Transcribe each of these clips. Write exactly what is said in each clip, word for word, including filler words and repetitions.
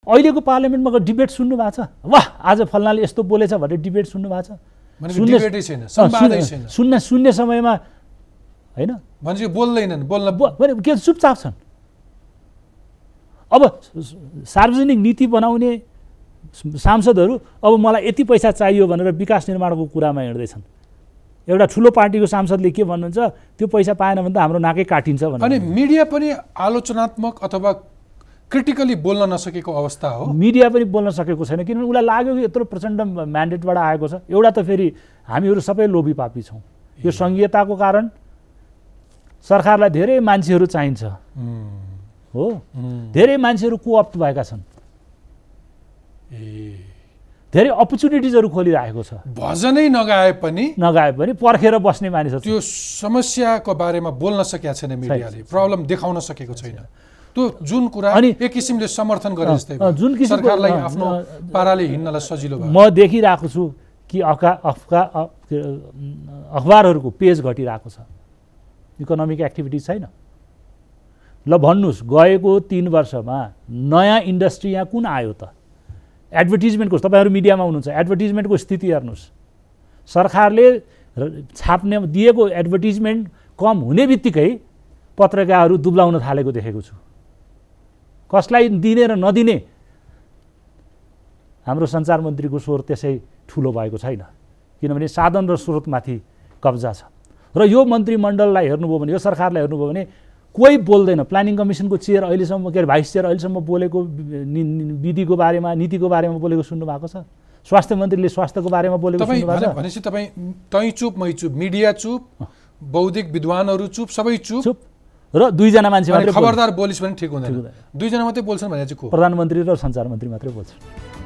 अहिलेको पार्लियामेन्टमा डिबेट सुन्नु भएको छ? वाह आज फल्नाले यस्तो बोलेछ भनेर डिबेट सुन्नु भएको छ? सुन्ने सुन्ने समयमा होइन भनेपछि बोल्दैनन्, बोल्न के चुपचाप छन्। अब सार्वजनिक नीति बनाउने सांसदहरू अब मलाई यति पैसा चाहियो भनेर विकास निर्माणको कुरामा हिँड्दैछन्। एउटा ठुलो पार्टीको सांसदले के भन्नुहुन्छ, त्यो पैसा पाएन भने त हाम्रो नाकै काटिन्छ भनेर। अनि मिडिया पनि आलोचनात्मक अथवा क्रिटिकली बोल्न नसकेको अवस्था हो। मिडिया पनि बोल्न सकेको छैन किनभने उसलाई लाग्यो कि यत्रो प्रचण्ड म्यान्डेटबाट आएको छ। एउटा त फेरि हामीहरू सबै लोभी पापी छौँ। यो सङ्घीयताको कारण सरकारलाई धेरै मान्छेहरू चाहिन्छ हो, धेरै मान्छेहरू कोअप्ट भएका छन्, धेरै अपर्च्युनिटिजहरू खोलिरहेको छ। भजनै नगाए पनि नगाए पनि पर्खेर बस्ने मानिसहरू त्यो समस्याको बारेमा बोल्न सकेका छैन मिडियाले, प्रब्लम देखाउन सकेको छैन। त्यो जुन कुरा अनि एक किसिमले समर्थन गरे जस्तै जुन किसिमको सरकारलाई आफ्नो पाराले हिँड्नलाई सजिलो भयो। म देखिरहेको छु कि अफका अफका अखबारहरूको पेज घटिरहेको छ, इकोनोमिक एक्टिभिटी छैन। ल भन्नुहोस् गएको तीन वर्षमा नयाँ इन्डस्ट्री यहाँ कुन आयो त? एडभर्टिजमेन्टको, तपाईँहरू मिडियामा हुनुहुन्छ, एडभर्टिजमेन्टको स्थिति हेर्नुहोस्। सरकारले छाप्ने दिएको एडभर्टिजमेन्ट कम हुने बित्तिकै पत्रकारहरू दुब्लाउन थालेको देखेको छु। कसलाई दिने र नदिने हाम्रो सञ्चार मन्त्रीको स्वर त्यसै ठुलो भएको छैन, किनभने साधन र स्रोतमाथि कब्जा छ। र यो मन्त्रीमण्डललाई हेर्नुभयो भने, यो सरकारलाई हेर्नुभयो भने कोही बोल्दैन। प्लानिङ कमिसनको चेयर अहिलेसम्म के अरे भाइस चेयर अहिलेसम्म बोलेको विधिको बारेमा, नीतिको बारेमा बोलेको सुन्नु भएको छ? स्वास्थ्य मन्त्रीले स्वास्थ्यको बारेमा बोलेको सुन्नु भएको छ? भनेपछि तपाईँ तै चुप मै चुप, मिडिया चुप, बौद्धिक विद्वानहरू चुप, सबै चुप चुप र दुईजना मान्छे मात्रै खबरदार बोलिस् भने ठिक हुँदैन। दुईजना मात्रै बोल्छन् भने चाहिँ को? प्रधानमन्त्री र सञ्चार मन्त्री मात्रै बोल्छन्।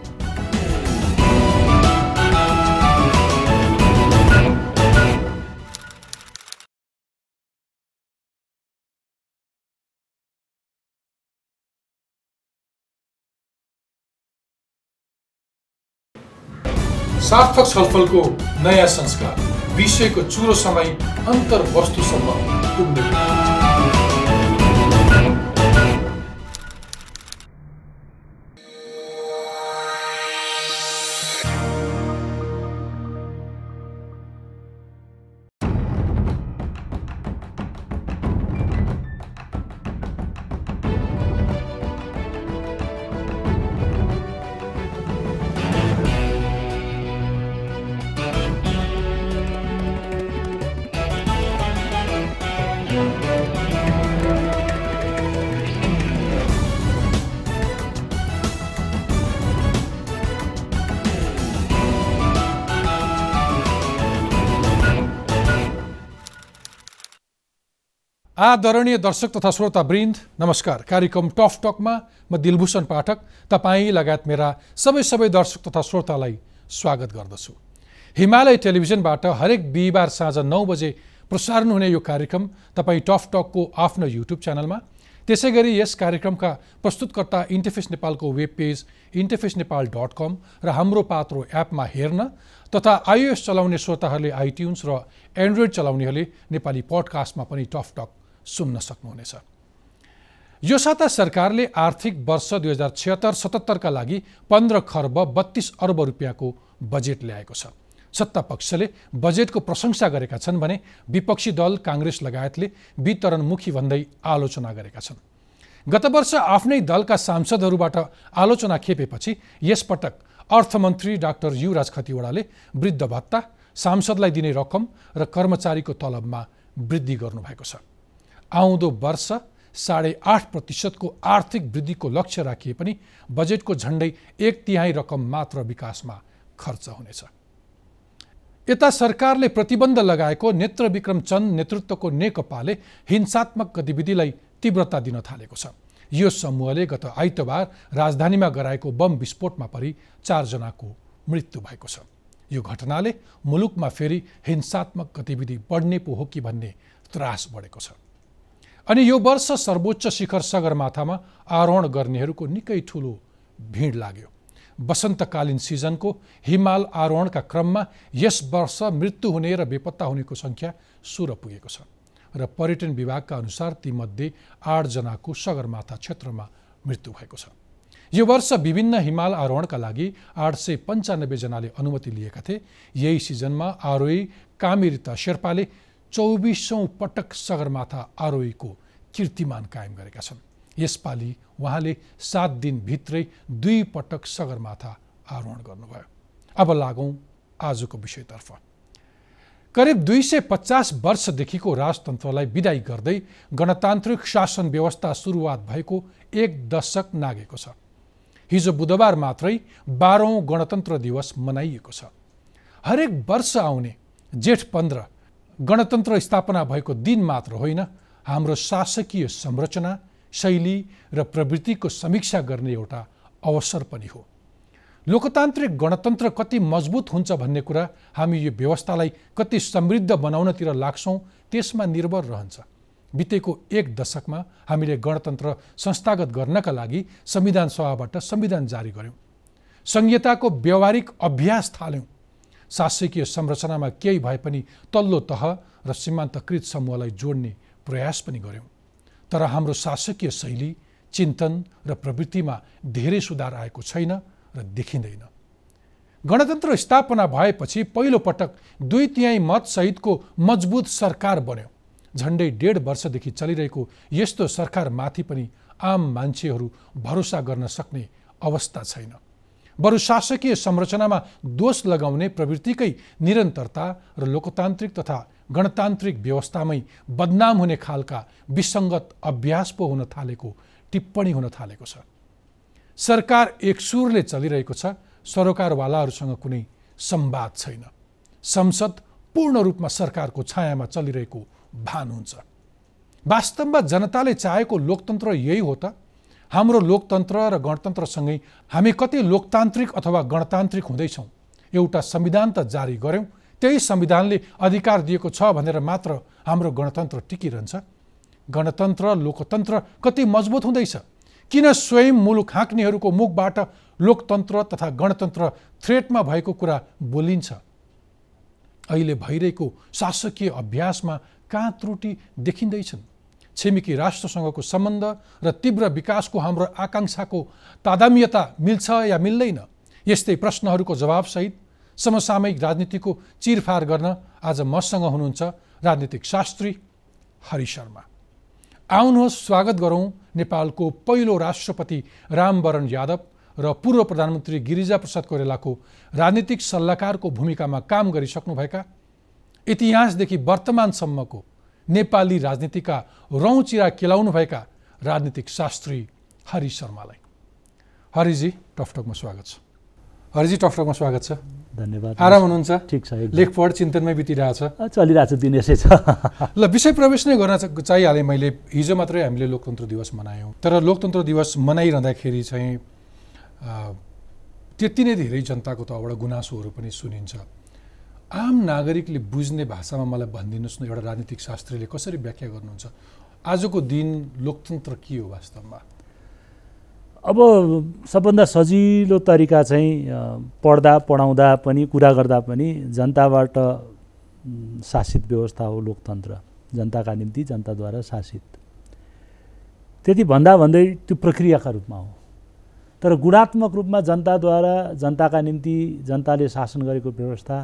सार्थक छलफलको नयाँ संस्कार, विषयको चुरो समय अन्तर्वस्तुसम्म पुग्ने। आदरणीय दर्शक तथा श्रोता वृन्द, नमस्कार। कार्यक्रम टफ टकमा म दिलभूषण पाठक तपाईँ लगायत मेरा सबै सबै दर्शक तथा श्रोतालाई स्वागत गर्दछु। हिमालय टेलिभिजनबाट हरेक बिहिबार साँझ नौ बजे प्रसारण हुने यो कार्यक्रम तपाईँ टफ टकको आफ्नो युट्युब च्यानलमा, त्यसै गरी यस कार्यक्रमका प्रस्तुतकर्ता इन्टरफेस नेपालको web page interface Nepal dot com र हाम्रो पात्रो एपमा हेर्न तथा आइओएस चलाउने श्रोताहरूले आइट्युन्स र एन्ड्रोइड चलाउनेहरूले नेपाली पडकास्टमा पनि टफ टक सुन्न सक्नुहुनेछ। यो साता सरकारले आर्थिक वर्ष दुई हजार छिहत्तर सतहत्तरका लागि पन्ध्र खर्ब बत्तीस अर्ब रुपियाँको बजेट ल्याएको छ। सत्ता पक्षले बजेटको प्रशंसा गरेका छन् भने विपक्षी दल काङ्ग्रेस लगायतले वितरणमुखी भन्दै आलोचना गरेका छन्। गत वर्ष आफ्नै दलका सांसदहरूबाट आलोचना खेपेपछि यसपटक अर्थमन्त्री डाक्टर युवराज खतिवडाले वृद्ध भत्ता, सांसदलाई दिने रकम र कर्मचारीको तलबमा वृद्धि गर्नुभएको छ। आउँदो वर्ष साढे आठ प्रतिशतको आर्थिक वृद्धिको लक्ष्य राखिए पनि बजेटको झण्डै एक तिहाई रकम मात्र विकासमा खर्च हुनेछ। यता सरकारले प्रतिबन्ध लगाएको नेत्रविक्रम चन्द नेतृत्वको नेकपाले हिंसात्मक गतिविधिलाई तीव्रता दिन थालेको छ। यो समूहले गत आइतबार राजधानीमा गराएको बम विस्फोटमा परि चारजनाको मृत्यु भएको छ। यो घटनाले मुलुकमा फेरि हिंसात्मक गतिविधि बढ्ने पो हो कि भन्ने त्रास बढेको छ। अनि यो वर्ष सर्वोच्च शिखर सगरमाथामा आरोहण गर्नेहरूको निकै ठुलो भिड लाग्यो। वसन्तकालीन सिजनको हिमाल आरोहणका क्रममा यस वर्ष मृत्यु हुने र बेपत्ता हुनेको सङ्ख्या सोह्र पुगेको छ र पर्यटन विभागका अनुसार तीमध्ये आठजनाको सगरमाथा क्षेत्रमा मृत्यु भएको छ। यो वर्ष विभिन्न हिमाल आरोहणका लागि आठ सय पन्चानब्बे जनाले अनुमति लिएका थिए। यही सिजनमा आरोही कामिरिता शेर्पाले चौबिसौँ पटक सगरमाथा आरोहीको कीर्तिमान कायम गरेका छन्। यसपालि उहाँले सात दिनभित्रै दुई पटक सगरमाथा आरोहण गर्नुभयो। अब लागौँ आजको विषयतर्फ। करिब दुई सय पचास वर्षदेखिको राजतन्त्रलाई विदाई गर्दै गणतान्त्रिक शासन व्यवस्था सुरुवात भएको एक दशक नागेको छ। हिजो बुधबार मात्रै बाह्रौँ गणतन्त्र दिवस मनाइएको छ। हरेक वर्ष आउने जेठ पन्ध्र गणतन्त्र स्थापना भएको दिन मात्र होइन, हाम्रो शासकीय संरचना, शैली र प्रवृत्तिको समीक्षा गर्ने एउटा अवसर पनि हो। लोकतान्त्रिक गणतन्त्र कति मजबुत हुन्छ भन्ने कुरा हामी यो व्यवस्थालाई कति समृद्ध बनाउनतिर लाग्छौँ त्यसमा निर्भर रहन्छ। बितेको एक दशकमा हामीले गणतन्त्र संस्थागत गर्नका लागि संविधान सभाबाट संविधान जारी गर्यौँ, संहिताको व्यावहारिक अभ्यास थाल्यौँ, शासकीय संरचनामा केही भए पनि तल्लो तह र सीमान्तकृत समूहलाई जोड्ने प्रयास पनि गर्यौँ। तर हाम्रो शासकीय शैली, चिन्तन र प्रवृत्तिमा धेरै सुधार आएको छैन र देखिँदैन। गणतन्त्र स्थापना भएपछि पहिलो पटक दुई तिहाई मत सहितको मजबुत सरकार बन्यो। झन्डै डेढ वर्षदेखि चलिरहेको यस्तो सरकारमाथि पनि आम मान्छेहरू भरोसा गर्न सक्ने अवस्था छैन। बरु शासकीय संरचनामा दोष लगाउने प्रवृत्तिकै निरन्तरता र लोकतान्त्रिक तथा गणतान्त्रिक व्यवस्थामै बदनाम हुने खालका विसङ्गत अभ्यास पो हुन थालेको टिप्पणी हुन थालेको छ। सरकार एक सुरले चलिरहेको छ, सरोकारवालाहरूसँग कुनै संवाद छैन। संसद पूर्ण रूपमा सरकारको छायामा चलिरहेको भान हुन्छ। वास्तवमा जनताले चाहेको लोकतन्त्र यही हो त? हाम्रो लोकतन्त्र र गणतन्त्रसँगै हामी कति लोकतान्त्रिक अथवा गणतान्त्रिक हुँदैछौँ? एउटा संविधान त जारी गर्यौँ, त्यही संविधानले अधिकार दिएको छ भनेर मात्र हाम्रो गणतन्त्र टिकिरहन्छ। गणतन्त्र लोकतन्त्र कति मजबुत हुँदैछ? किन स्वयं मुलुक हाँक्नेहरूको मुखबाट लोकतन्त्र तथा गणतन्त्र थ्रेटमा भएको कुरा बोलिन्छ? अहिले भइरहेको शासकीय अभ्यासमा कहाँ त्रुटि देखिँदैछन्? छिमेकी राष्ट्रसँगको सम्बन्ध र तीव्र विकासको हाम्रो आकाङ्क्षाको तादात्म्यता मिल्छ या मिल्दैन? यस्तै प्रश्नहरूको जवाबसहित समसामयिक राजनीतिको चिरफार गर्न आज मसँग हुनुहुन्छ राजनीतिक शास्त्री हरि शर्मा। आउनुहोस् स्वागत गरौँ नेपालको पहिलो राष्ट्रपति रामवरण यादव र पूर्व प्रधानमन्त्री गिरिजाप्रसाद कोइरालाको राजनीतिक सल्लाहकारको भूमिकामा काम गरिसक्नुभएका, इतिहासदेखि वर्तमानसम्मको नेपाली राजनीतिका रौँचिरा केलाउनुभएका राजनीतिक शास्त्री हरि शर्मालाई। हरिजी, टकटकमा स्वागत छ। हरिजी, टकटकमा स्वागत छ। धन्यवाद। आराम हुनुहुन्छ? ठिक छ। लेखपढ चिन्तनमै बितिरहेछ? चलिरहेछ, दिन यसै छ। ल, विषय प्रवेश नै गर्न चाहिहालेँ मैले। हिजो मात्रै हामीले लोकतन्त्र दिवस मनायौँ, तर लोकतन्त्र दिवस मनाइरहँदाखेरि चाहिँ त्यति नै धेरै जनताको तर्फबाट गुनासोहरू पनि सुनिन्छ। आम नागरिकले बुझ्ने भाषामा मलाई भनिदिनुहोस् न, एउटा राजनीतिक शास्त्रीले कसरी व्याख्या गर्नुहुन्छ आजको दिन लोकतन्त्र के हो वास्तवमा? अब सबभन्दा सजिलो तरिका चाहिँ पढ्दा पढाउँदा पनि कुरा गर्दा पनि जनताबाट शासित व्यवस्था हो लोकतन्त्र, जनताका निम्ति जनताद्वारा शासित। त्यति भन्दा भन्दै त्यो प्रक्रियाका रूपमा हो। तर गुणात्मक रूपमा जनताद्वारा जनताका निम्ति जनताले शासन गरेको व्यवस्था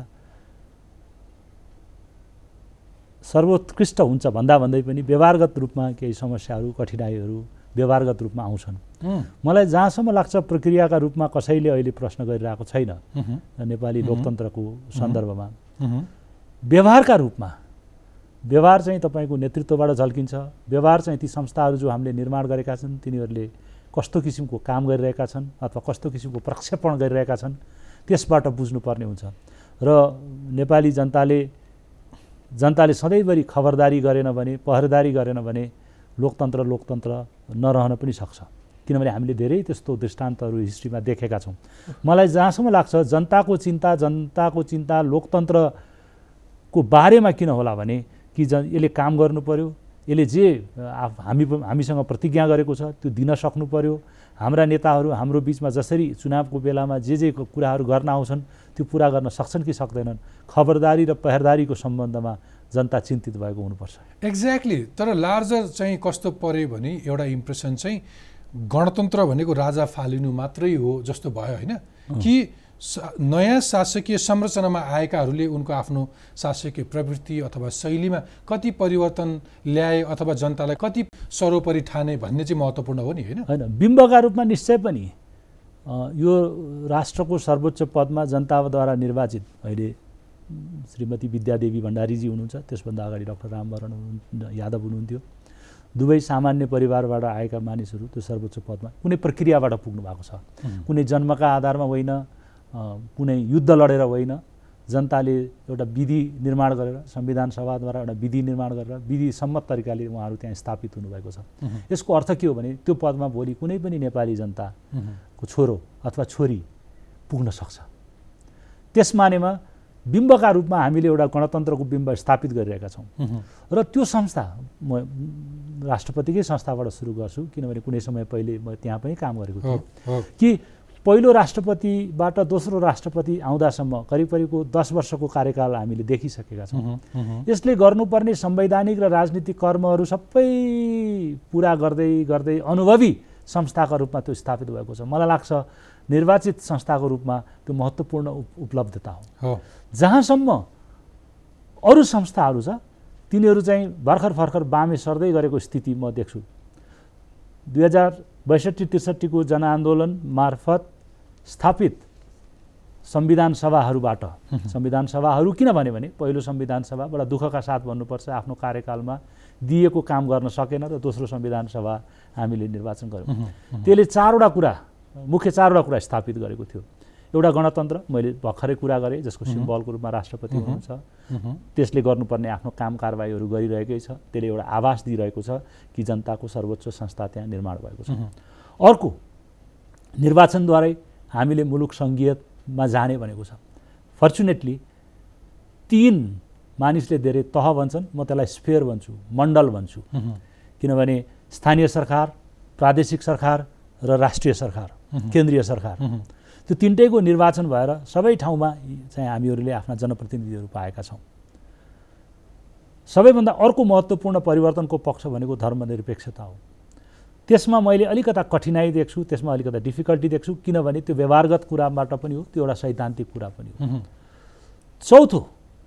सर्वोत्कृष्ट हुन्छ भन्दा भन्दै पनि व्यवहारगत रूपमा केही समस्याहरू, कठिनाइहरू व्यवहारगत रूपमा आउँछन्। मलाई जहाँसम्म लाग्छ प्रक्रियाका रूपमा कसैले अहिले प्रश्न गरिरहेको छैन नेपाली लोकतन्त्रको सन्दर्भमा। व्यवहारका रूपमा व्यवहार चाहिँ तपाईँको नेतृत्वबाट झल्किन्छ। व्यवहार चाहिँ ती संस्थाहरू जो हामीले निर्माण गरेका छन् तिनीहरूले कस्तो किसिमको काम गरिरहेका छन् अथवा कस्तो किसिमको प्रक्षेपण गरिरहेका छन् त्यसबाट बुझ्नुपर्ने हुन्छ। र नेपाली जनताले जनताले सधैँभरि खबरदारी गरेन भने, पहरेदारी गरेन भने लोकतन्त्र लोकतन्त्र नरहन पनि सक्छ। किनभने हामीले धेरै त्यस्तो दृष्टान्तहरू हिस्ट्रीमा देखेका छौँ। मलाई जहाँसम्म लाग्छ जनताको चिन्ता जनताको चिन्ता लोकतन्त्रको बारेमा किन होला भने कि जन यसले काम गर्नु पर्यो, यसले जे हामी हामीसँग प्रतिज्ञा गरेको छ त्यो दिन सक्नु पर्यो। हाम्रा नेताहरू हाम्रो बिचमा जसरी चुनावको बेलामा जे जे कुराहरू गर्न आउँछन् त्यो पुरा गर्न सक्छन् कि सक्दैनन्, खबरदारी र पहरेदारीको सम्बन्धमा जनता चिन्तित भएको हुनुपर्छ। एक्ज्याक्टली। तर लार्जर चाहिँ कस्तो पर्यो भने एउटा इम्प्रेसन चाहिँ गणतन्त्र भनेको राजा फालिनु मात्रै हो जस्तो भयो होइन कि नयाँ शासकीय संरचनामा आएकाहरूले उनको आफ्नो शासकीय प्रवृत्ति अथवा शैलीमा कति परिवर्तन ल्याए अथवा जनतालाई कति सर्वोपरि ठाने भन्ने चाहिँ महत्त्वपूर्ण हो नि होइन होइन बिम्बका रूपमा निश्चय पनि यो राष्ट्रको सर्वोच्च पदमा जनताद्वारा निर्वाचित अहिले श्रीमती विद्यादेवी भण्डारीजी हुनुहुन्छ, त्यसभन्दा अगाडि डाक्टर रामवरण यादव हुनुहुन्थ्यो। दुवै सामान्य परिवारबाट आएका मानिसहरू त्यो सर्वोच्च पदमा कुनै प्रक्रियाबाट पुग्नु भएको छ, कुनै जन्मका आधारमा होइन, कुनै युद्ध लडेर होइन, जनताले एउटा विधि निर्माण गरेर संविधान सभाद्वारा एउटा विधि निर्माण गरेर विधि सम्मत तरिकाले उहाँहरू त्यहाँ स्थापित हुनुभएको छ। यसको अर्थ के हो भने त्यो पदमा भोलि कुनै पनि नेपाली जनताको छोरो अथवा छोरी पुग्न सक्छ। त्यस मानेमा बिम्बका रूपमा हामीले एउटा गणतन्त्रको बिम्ब स्थापित गरिरहेका छौँ र त्यो संस्था म राष्ट्रपतिकै संस्थाबाट सुरु गर्छु, किनभने कुनै समय पहिले म त्यहाँ पनि काम गरेको थिएँ कि पहिलो राष्ट्रपतिबाट दोस्रो राष्ट्रपति आउँदासम्म करिब करिबको दस वर्षको कार्यकाल हामीले देखिसकेका छौँ। यसले गर्नुपर्ने संवैधानिक र राजनीतिक कर्महरू सबै पुरा गर्दै गर्दै अनुभवी संस्थाका रूपमा त्यो स्थापित भएको छ। मलाई लाग्छ निर्वाचित संस्थाको रूपमा त्यो महत्त्वपूर्ण उपलब्धता हो। जहाँसम्म अरू संस्थाहरू छ तिनीहरू चाहिँ भर्खर भर्खर बामे सर्दै गरेको स्थिति म देख्छु। दुई हजार बैसठी त्रिसठीको जनआन्दोलन मार्फत स्थापित संविधान सभाहरूबाट संविधान सभाहरू किन भने भने पहिलो संविधान सभा बडा दुःखका साथ भन्नुपर्छ आफ्नो कार्यकालमा दिएको काम गर्न सकेन र दोस्रो संविधान सभा हामीले निर्वाचन गऱ्यौँ। त्यसले चारवटा कुरा मुख्य चारवटा कुरा स्थापित गरेको थियो। एउटा गणतन्त्र मैले भर्खरै कुरा गरेँ जसको सिम्बलको रूपमा राष्ट्रपति हुनुहुन्छ, त्यसले गर्नुपर्ने आफ्नो काम कारबाहीहरू गरिरहेकै छ, त्यसले एउटा आभास दिइरहेको छ कि जनताको सर्वोच्च संस्था त्यहाँ निर्माण भएको छ। अर्को निर्वाचनद्वारै हामीले मुलुक सङ्घीयमा जाने भनेको छ। फर्चुनेटली तीन मानिसले धेरै तह भन्छन्, म त्यसलाई स्फेयर भन्छु, मण्डल भन्छु, किनभने स्थानीय सरकार, प्रादेशिक सरकार र राष्ट्रिय सरकार, केन्द्रीय सरकार, त्यो तिनटैको निर्वाचन भएर सबै ठाउँमा चाहिँ हामीहरूले आफ्ना जनप्रतिनिधिहरू पाएका छौँ। सबैभन्दा अर्को महत्त्वपूर्ण परिवर्तनको पक्ष भनेको धर्मनिरपेक्षता हो। त्यसमा मैले अलिकता कठिनाइ देख्छु, त्यसमा अलिकता डिफिकल्टी देख्छु, किनभने त्यो व्यवहारगत कुराबाट पनि हो, त्यो एउटा सैद्धान्तिक कुरा पनि हो। चौथो,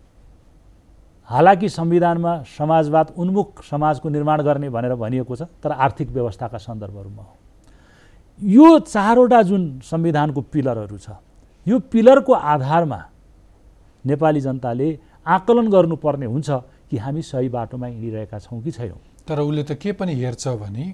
हालाकि संविधानमा समाजवाद उन्मुख समाजको निर्माण गर्ने भनेर भनिएको छ, तर आर्थिक व्यवस्थाका सन्दर्भहरूमा हो। यो चारवटा जुन संविधानको पिलरहरू छ, यो पिलरको आधारमा नेपाली जनताले आकलन गर्नुपर्ने हुन्छ कि हामी सही बाटोमा हिँडिरहेका छौँ कि छैनौँ। तर उसले त के पनि हेर्छ भने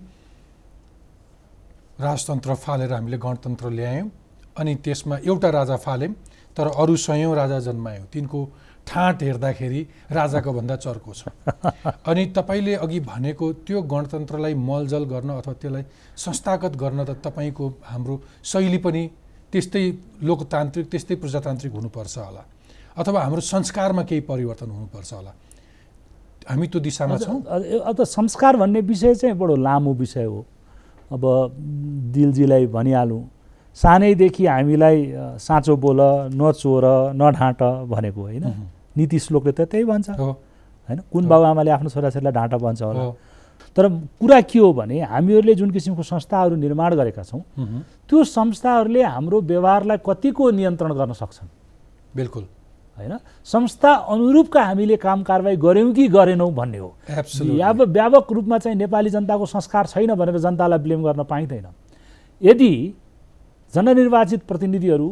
राजतन्त्र फालेर हामीले गणतन्त्र ल्यायौँ अनि त्यसमा एउटा राजा फाल्यौँ तर अरू सयौँ राजा जन्मायौँ, तिनको ठाँट हेर्दाखेरि राजाको भन्दा चर्को छ। अनि तपाईँले अघि भनेको त्यो गणतन्त्रलाई मलजल गर्न अथवा त्यसलाई संस्थागत गर्न त तपाईँको हाम्रो शैली पनि त्यस्तै लोकतान्त्रिक त्यस्तै प्रजातान्त्रिक हुनुपर्छ होला, अथवा हाम्रो संस्कारमा केही परिवर्तन हुनुपर्छ होला। हामी त्यो दिशामा छौँ। अब त संस्कार भन्ने विषय चाहिँ बडो लामो विषय हो। अब दिलजीलाई भनिहालौँ, सानैदेखि हामीलाई साँचो बोल, नचोर, नढाँट भनेको होइन, नीति श्लोकले त त्यही भन्छ होइन। कुन बाबुआमाले आफ्नो छोराछोरीलाई ढाँट भन्छ होला। तर कुरा के हो भने हामीहरूले जुन किसिमको संस्थाहरू निर्माण गरेका छौँ त्यो संस्थाहरूले हाम्रो व्यवहारलाई कतिको नियन्त्रण गर्न सक्छन्। बिल्कुल होइन, संस्था अनुरूपका हामीले काम कारबाही गऱ्यौँ कि गरेनौँ भन्ने हो। व्यापक व्यापक रूपमा चाहिँ नेपाली जनताको संस्कार छैन भनेर जनतालाई ब्लेम गर्न पाइँदैन। यदि जननिर्वाचित प्रतिनिधिहरू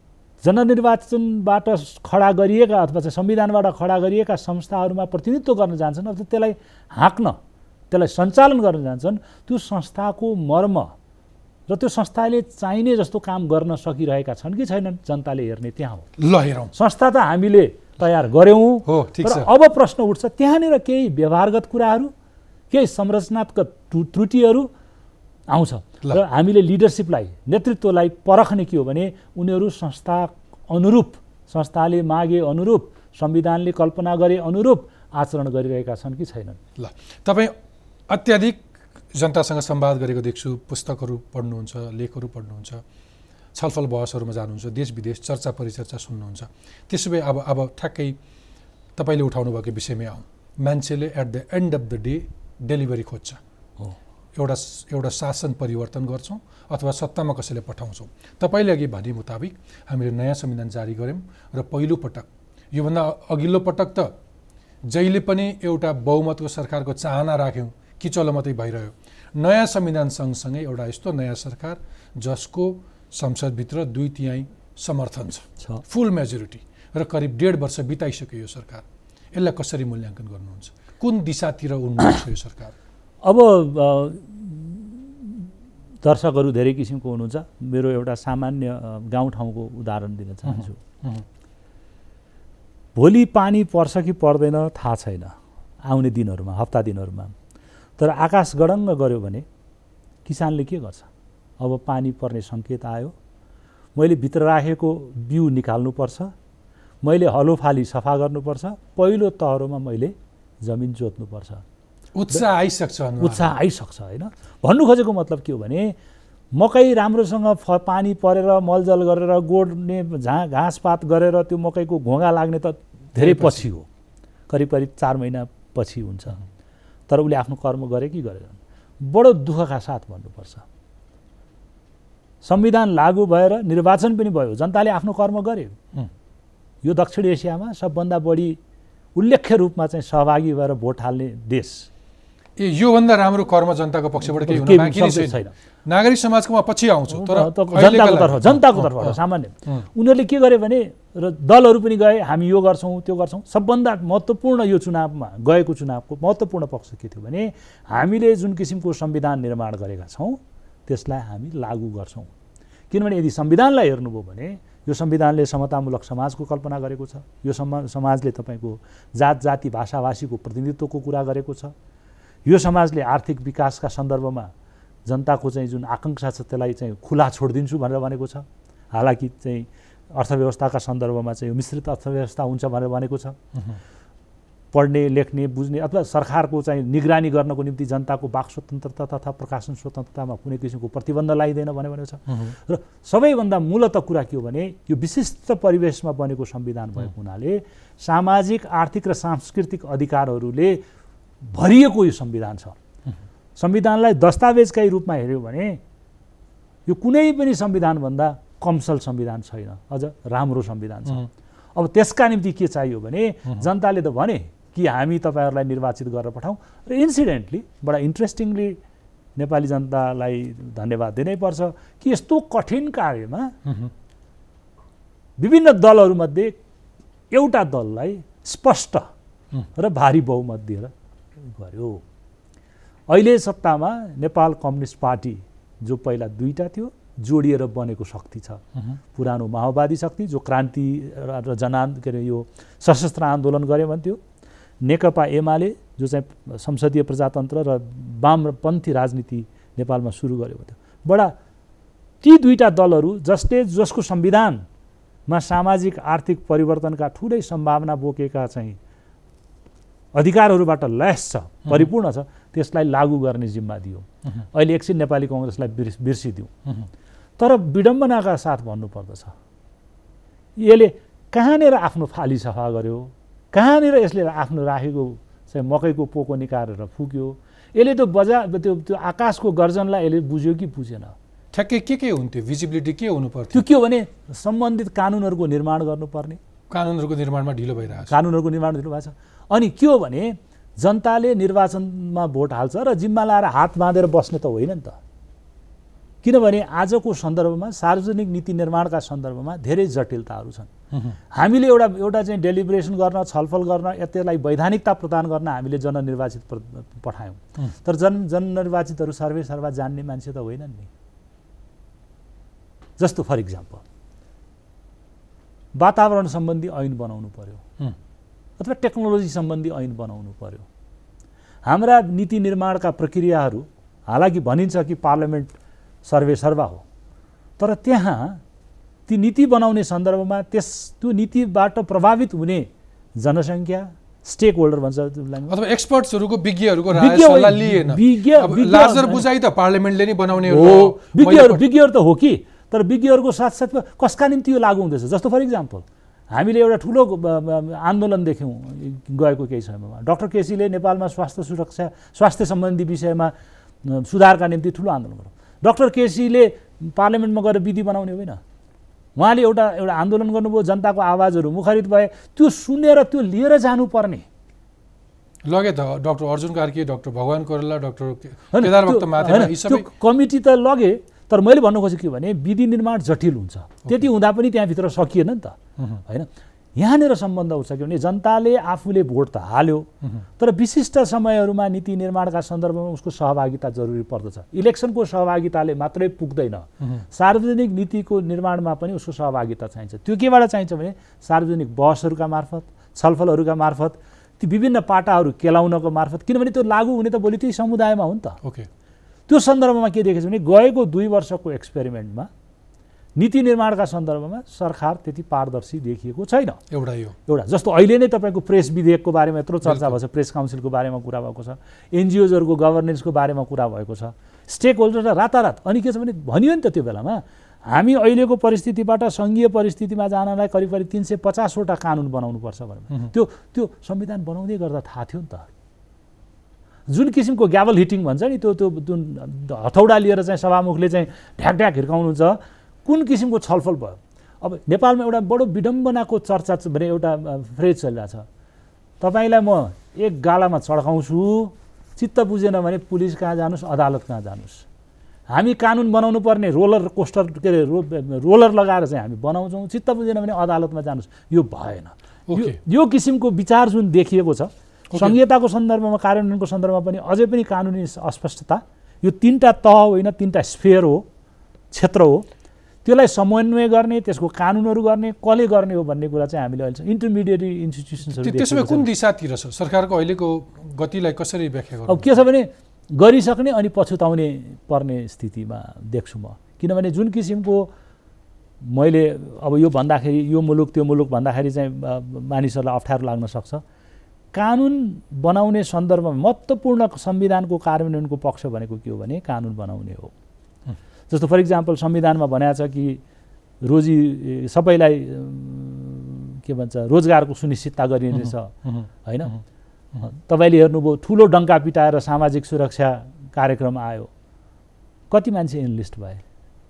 जननिर्वाचनबाट खडा गरिएका अथवा चाहिँ संविधानबाट खडा गरिएका संस्थाहरूमा प्रतिनिधित्व गर्न जान्छन् अथवा त्यसलाई हाँक्न त्यसलाई सञ्चालन गर्न जान्छन्, त्यो संस्थाको मर्म र त्यो संस्थाले चाहिने जस्तो काम गर्न सकिरहेका छन् कि छैनन् जनताले हेर्ने त्यहाँ हो। ल हेरौँ, संस्था त हामीले तयार गऱ्यौँ हो, ठिक छ। अब प्रश्न उठ्छ त्यहाँनिर केही व्यवहारगत कुराहरू, केही संरचनात्मक त्रुटिहरू आउँछ र हामीले लिडरसिपलाई नेतृत्वलाई परख्ने के हो भने उनीहरू संस्था अनुरूप, संस्थाले मागे अनुरूप, संविधानले कल्पना गरे अनुरूप आचरण गरिरहेका छन् कि छैनन्। ल तपाईँ अत्याधिक जनतासँग संवाद गरेको देख्छु, पुस्तकहरू पढ्नुहुन्छ, लेखहरू पढ्नुहुन्छ, छलफल बहसहरूमा जानुहुन्छ, देश विदेश चर्चा परिचर्चा सुन्नुहुन्छ। त्यसो भए अब अब ठ्याक्कै तपाईँले उठाउनु भएको विषयमै आउँ। मान्छेले at the end of the day delivery खोज्छ। एउटा एउटा शासन परिवर्तन गर्छौँ अथवा सत्तामा कसैले पठाउँछौँ। तपाईँले अघि भने मुताबिक हामीले नयाँ संविधान जारी गऱ्यौँ र पहिलो पटक, योभन्दा अघिल्लो पटक त जहिले पनि एउटा बहुमतको सरकारको चाहना राख्यौँ कि चलो मात्रै भइरह्यो। नयाँ संविधान सँगसँगै एउटा यस्तो नयाँ सरकार जसको संसदभित्र दुई तिहाई समर्थन छ, फुल मेजोरिटी, र करिब डेढ वर्ष बिताइसक्यो यो सरकार। यसलाई कसरी मूल्याङ्कन गर्नुहुन्छ? कुन दिशातिर उन्मुख छ यो सरकार? अब दर्शकहरू धेरै किसिमको हुनुहुन्छ। मेरो एउटा सामान्य गाउँठाउँको उदाहरण दिन चाहन्छु। भोलि पानी पर्छ कि पर्दैन थाहा छैन आउने दिनहरूमा, हप्ता दिनहरूमा, तर आकाश गडङ्ग गऱ्यो भने किसानले के गर्छ? अब पानी पर्ने सङ्केत आयो, मैले भित्र राखेको बिउ निकाल्नुपर्छ, मैले हलो फाली सफा गर्नुपर्छ, पहिलो तहरोमा मैले जमिन जोत्नुपर्छ। उत्साह आइसक्छ, उत्साह आइसक्छ होइन। भन्नु खोजेको मतलब के हो भने मकै राम्रोसँग फ पानी परेर मलजल गरेर गोड्ने झा घाँसपात गरेर त्यो मकैको घोगा लाग्ने त धेरै पछि हो, करिब करिब चार महिना पछि हुन्छ। तर उसले आफ्नो कर्म गरे कि गरेन, बडो दुःखका साथ भन्नुपर्छ। संविधान लागू भएर निर्वाचन पनि भयो, जनताले आफ्नो कर्म गर्यो। यो दक्षिण एसियामा सबभन्दा बढी उल्लेख्य रूपमा चाहिँ सहभागी भएर भोट हाल्ने देश। ए योभन्दा राम्रो कर्म जनताको पक्षबाट केही हुन बाँकी नै छैन। नागरिक समाजको म पछि आउँछु, तर जनताको तर्फ जनताको तर्फबाट सामान्य उनीहरूले के गरे भने, र दलहरू पनि गए, हामी यो गर्छौँ त्यो गर्छौँ। सबभन्दा महत्त्वपूर्ण यो चुनावमा गएको चुनावको महत्त्वपूर्ण पक्ष के थियो भने हामीले जुन किसिमको संविधान निर्माण गरेका छौँ त्यसलाई हामी लागू गर्छौँ। किनभने यदि संविधानलाई हेर्नुभयो भने यो संविधानले समतामूलक समाजको कल्पना गरेको छ। यो समा समाजले तपाईँको जात जाति भाषा भाषीको प्रतिनिधित्वको कुरा गरेको छ। यो समाजले आर्थिक विकासका सन्दर्भमा जनताको चाहिँ जुन आकाङ्क्षा छ त्यसलाई चाहिँ खुला छोडिदिन्छु भनेर भनेको छ। हालाकि चाहिँ अर्थव्यवस्थाका सन्दर्भमा चाहिँ यो मिश्रित अर्थव्यवस्था हुन्छ भनेर भनेको छ। पढ्ने लेख्ने बुझ्ने अथवा सरकारको चाहिँ निगरानी गर्नको निम्ति जनताको वाक स्वतन्त्रता तथा प्रकाशन स्वतन्त्रतामा कुनै किसिमको प्रतिबन्ध लगाइँदैन भने भनेको छ। र सबैभन्दा मूलतः कुरा के हो भने यो विशिष्ट परिवेशमा बनेको संविधान भएको हुनाले सामाजिक आर्थिक र सांस्कृतिक अधिकारहरूले भरिएको यो संविधान छ। संविधानलाई दस्तावेजकै रूपमा हेऱ्यो भने यो कुनै पनि संविधानभन्दा कमसल संविधान छैन, अझ राम्रो संविधान छ। अब त्यसका निम्ति के चाहियो भने जनताले त भने कि हामी तपाईँहरूलाई निर्वाचित गरेर पठाउँ, र इन्सिडेन्टली बडा इन्ट्रेस्टिङली नेपाली जनतालाई धन्यवाद दिनैपर्छ कि यस्तो कठिन कार्यमा विभिन्न दलहरूमध्ये एउटा दललाई स्पष्ट र भारी बहुमत दिएर गर्यो। अहिले सत्तामा नेपाल कम्युनिस्ट पार्टी जो पहिला दुईटा थियो जोडिएर बनेको शक्ति छ। पुरानो माओवादी शक्ति जो क्रान्ति र जनान् के अरे यो सशस्त्र आन्दोलन गर्यो भन्थ्यो, नेकपा एमाले जो चाहिँ संसदीय प्रजातन्त्र र वामपन्थी राजनीति नेपालमा सुरु गर्यो भन्थ्यो। बडा ती दुईटा दलहरू जसले जसको संविधानमा सामाजिक आर्थिक परिवर्तनका ठुलै सम्भावना बोकेका चाहिँ अधिकारहरूबाट लैस छ, परिपूर्ण छ, त्यसलाई लागू गर्ने जिम्मा दियो। अहिले एकछिन नेपाली कङ्ग्रेसलाई बिर्स बिर्सिदिउँ। तर विडम्बनाका साथ भन्नुपर्दछ यसले कहाँनिर आफ्नो फाली सफा गर्यो, कहाँनिर यसले आफ्नो राखेको चाहिँ मकैको पोको निकालेर फुक्यो। यसले त बजार त्यो त्यो आकाशको गर्जनलाई यसले बुझ्यो कि बुझेन? ठ्याक्कै के के हुन्थ्यो? भिजिबिलिटी के हुनु पर्थ्यो? त्यो के हो भने सम्बन्धित कानुनहरूको निर्माण गर्नुपर्ने, कानुनहरूको निर्माणमा ढिलो भइरहेको छ। कानुनहरूको निर्माण ढिलो भएको छ। अनि के हो भने जनताले निर्वाचनमा भोट हाल्छ र जिम्मा लाएर हात बाँधेर बस्ने त होइन नि त। किनभने आजको सन्दर्भमा सार्वजनिक नीति निर्माणका सन्दर्भमा धेरै जटिलताहरू छन्। हामीले एउटा एउटा चाहिँ डेलिब्रेसन गर्न, छलफल गर्न, त्यसलाई वैधानिकता प्रदान गर्न हामीले जननिर्वाचित पठायौँ। तर जन जननिर्वाचितहरू सर्वे सर्वा जान्ने मान्छे त होइनन् नि। जस्तो फर इक्जाम्पल वातावरण सम्बन्धी ऐन बनाउनु पर्यो अथवा टेक्नोलोजी सम्बन्धी ऐन बनाउनु पर्यो। हाम्रा नीति निर्माणका प्रक्रियाहरू हालाकि भनिन्छ कि पार्लियामेन्ट सर्वे सर्वा हो, तर त्यहाँ ती नीति बनाउने सन्दर्भमा त्यस त्यो नीतिबाट प्रभावित हुने जनसङ्ख्या, स्टेक होल्डर भन्छ अथवा एक्सपर्ट्सहरूको विज्ञहरूको राय सल्लाह लिएन। लार्जर बुझाइ त पार्लियामेन्टले नै बनाउने हो। विज्ञहरू विज्ञहरू त हो कि, तर विज्ञहरूको साथसाथमा कसका निम्ति यो लागू हुँदैछ? जस्तो फर इक्जाम्पल हामीले एउटा ठुलो आन्दोलन देख्यौँ गएको केही समयमा। डाक्टर केसीले नेपालमा स्वास्थ्य सुरक्षा, स्वास्थ्य सम्बन्धी विषयमा सुधारका निम्ति ठुलो आन्दोलन गरौँ। डाक्टर केसीले पार्लियामेन्टमा गएर विधि बनाउने होइन, उहाँले एउटा एउटा आन्दोलन गर्नुभयो, जनताको आवाजहरू मुखरित भए, त्यो सुनेर त्यो लिएर जानुपर्ने लगे त डाक्टर अर्जुन कार्की, डाक्टर भगवान कोइराला, डाक्टर केदार भक्त माथेमा यी सबै कमिटी त लगे। तर मैले भन्नु खोजेको के भने विधि निर्माण जटिल हुन्छ, त्यति हुँदा पनि त्यहाँभित्र सकिएन नि त होइन। यहाँनिर सम्बन्ध हुन्छ के भने जनताले आफूले भोट त हाल्यो, तर विशिष्ट समयहरूमा नीति निर्माणका सन्दर्भमा उसको सहभागिता जरुरी पर्दछ। इलेक्सनको सहभागिताले मात्रै पुग्दैन, सार्वजनिक नीतिको निर्माणमा पनि उसको सहभागिता चाहिन्छ। त्यो केबाट चाहिन्छ भने सार्वजनिक बहसहरूका मार्फत, छलफलहरूका मार्फत, ती विभिन्न पाटाहरू केलाउनको मार्फत, किनभने त्यो लागू हुने त भोलि त्यही समुदायमा हो नि त। ओके, त्यो सन्दर्भमा के देखेछ भने गएको दुई वर्षको एक्सपेरिमेन्टमा नीति निर्माणका सन्दर्भमा सरकार त्यति पारदर्शी देखिएको छैन। एउटा यो एउटा जस्तो अहिले नै तपाईँको प्रेस विधेयकको बारेमा यत्रो चर्चा भएको छ, प्रेस काउन्सिलको बारेमा कुरा भएको छ, एनजिओजहरूको गभर्नेन्सको बारेमा कुरा भएको छ, स्टेक होल्डर रातारात। अनि के छ भने भनियो नि त त्यो बेलामा हामी अहिलेको परिस्थितिबाट सङ्घीय परिस्थितिमा जानलाई करिब करिब तिन सय पचासवटा कानुन बनाउनुपर्छ भनेर। त्यो त्यो संविधान बनाउँदै गर्दा थाहा थियो नि त। जुन किसिमको ग्याबल हिटिङ भन्छ नि, त्यो त्यो जुन हथौडा लिएर चाहिँ सभामुखले चाहिँ ढ्याक ढ्याक हिर्काउनुहुन्छ, कुन किसिमको छलफल भयो। अब नेपालमा एउटा बडो विडम्बनाको चर्चा भने एउटा फ्रेज चलिरहेछ, तपाईँलाई म एक गालामा चड्काउँछु, चित्त बुझेन भने पुलिस कहाँ जानुहोस्, अदालत कहाँ जानुहोस्। हामी कानुन बनाउनु पर्ने रोलर कोस्टर के अरे रो रोलर लगाएर चाहिँ हामी बनाउँछौँ, चित्त बुझेन भने अदालतमा जानुहोस्। यो भएन। यो किसिमको विचार जुन देखिएको छ संहिताको सन्दर्भमा, कार्यान्वयनको सन्दर्भमा पनि अझै पनि कानुनी अस्पष्टता, यो तिनवटा तह होइन, तिनवटा स्फेयर हो, क्षेत्र हो। त्यसलाई समन्वय गर्ने, त्यसको कानुनहरू गर्ने, कसले गर्ने हो भन्ने कुरा चाहिँ हामीले अहिले इन्टरमिडिएट इन्स्टिट्युसन्सहरू। त्यसमा कुन दिशातिर छ सरकारको अहिलेको गतिलाई कसरी व्याख्या गर्नु? अब के छ भने गरिसक्ने अनि पछुताउने पर्ने स्थितिमा देख्छु म। किनभने जुन किसिमको मैले अब यो भन्दाखेरि यो मुलुक त्यो मुलुक भन्दाखेरि चाहिँ मानिसहरूलाई अप्ठ्यारो लाग्न सक्छ। कानुन बनाउने सन्दर्भमा महत्त्वपूर्ण संविधानको कार्यान्वयनको पक्ष भनेको के हो भने कानुन बनाउने हो। जस्तो फर इक्जाम्पल संविधानमा भनेको छ कि रोजी सबैलाई के भन्छ रोजगारको सुनिश्चितता गरिनेछ होइन। तपाईँले हेर्नुभयो ठुलो डङ्का पिटाएर सामाजिक सुरक्षा कार्यक्रम आयो, कति मान्छे इन्लिस्ट भए?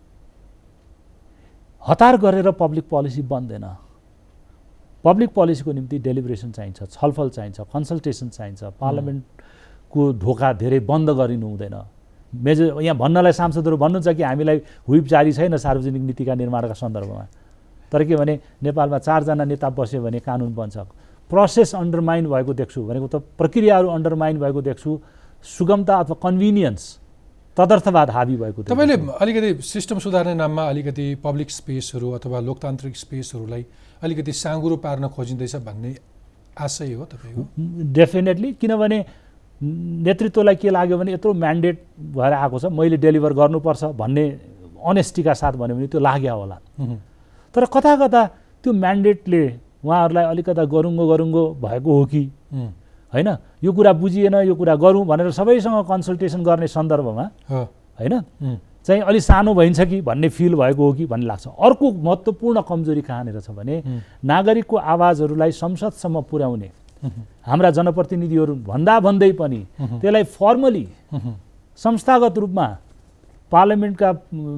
हतार गरेर पब्लिक पोलिसी बन्दैन। पब्लिक पोलिसीको निम्ति डेलिब्रेसन चाहिन्छ, छलफल चाहिन्छ, कन्सल्टेसन चाहिन्छ। पार्लियामेन्टको ढोका धेरै बन्द गरिनु हुँदैन। मेजर यहाँ भन्नलाई सांसदहरू भन्नुहुन्छ कि हामीलाई व्हिप जारी छैन सार्वजनिक नीतिका निर्माणका सन्दर्भमा, तर के भने नेपालमा चारजना नेता बस्यो भने कानुन बन्छ। प्रोसेस अन्डरमाइन भएको देख्छु भनेको त प्रक्रियाहरू अन्डरमाइन भएको देख्छु, सुगमता अथवा कन्भिनियन्स तदर्थवाद हाबी भएको। तपाईँले अलिकति सिस्टम सुधार्ने नाममा अलिकति पब्लिक स्पेसहरू अथवा लोकतान्त्रिक स्पेसहरूलाई अलिकति साँगुरो पार्न खोजिँदैछ भन्ने आशय हो तपाईँको? डेफिनेटली, किनभने नेतृत्वलाई के लाग्यो भने यत्रो म्यान्डेट भएर आएको छ, मैले डेलिभर गर्नुपर्छ भन्ने अनेस्टीका साथ भन्यो भने त्यो लाग्यो होला। तर कता कता त्यो म्यान्डेटले उहाँहरूलाई अलिकता गरुङ्गो गरुङ्गो भएको हो कि होइन, यो कुरा बुझिएन, यो कुरा गरौँ भनेर सबैसँग कन्सल्टेसन गर्ने सन्दर्भमा होइन चाहिँ अलि सानो भइन्छ कि भन्ने फिल भएको हो कि भन्ने लाग्छ। अर्को महत्त्वपूर्ण कमजोरी कहाँनिर छ भने नागरिकको आवाजहरूलाई संसदसम्म पुर्याउने हाम्रा जनप्रतिनिधिहरू भन्दा भन्दै पनि त्यसलाई फर्मली संस्थागत रूपमा पार्लियामेन्टका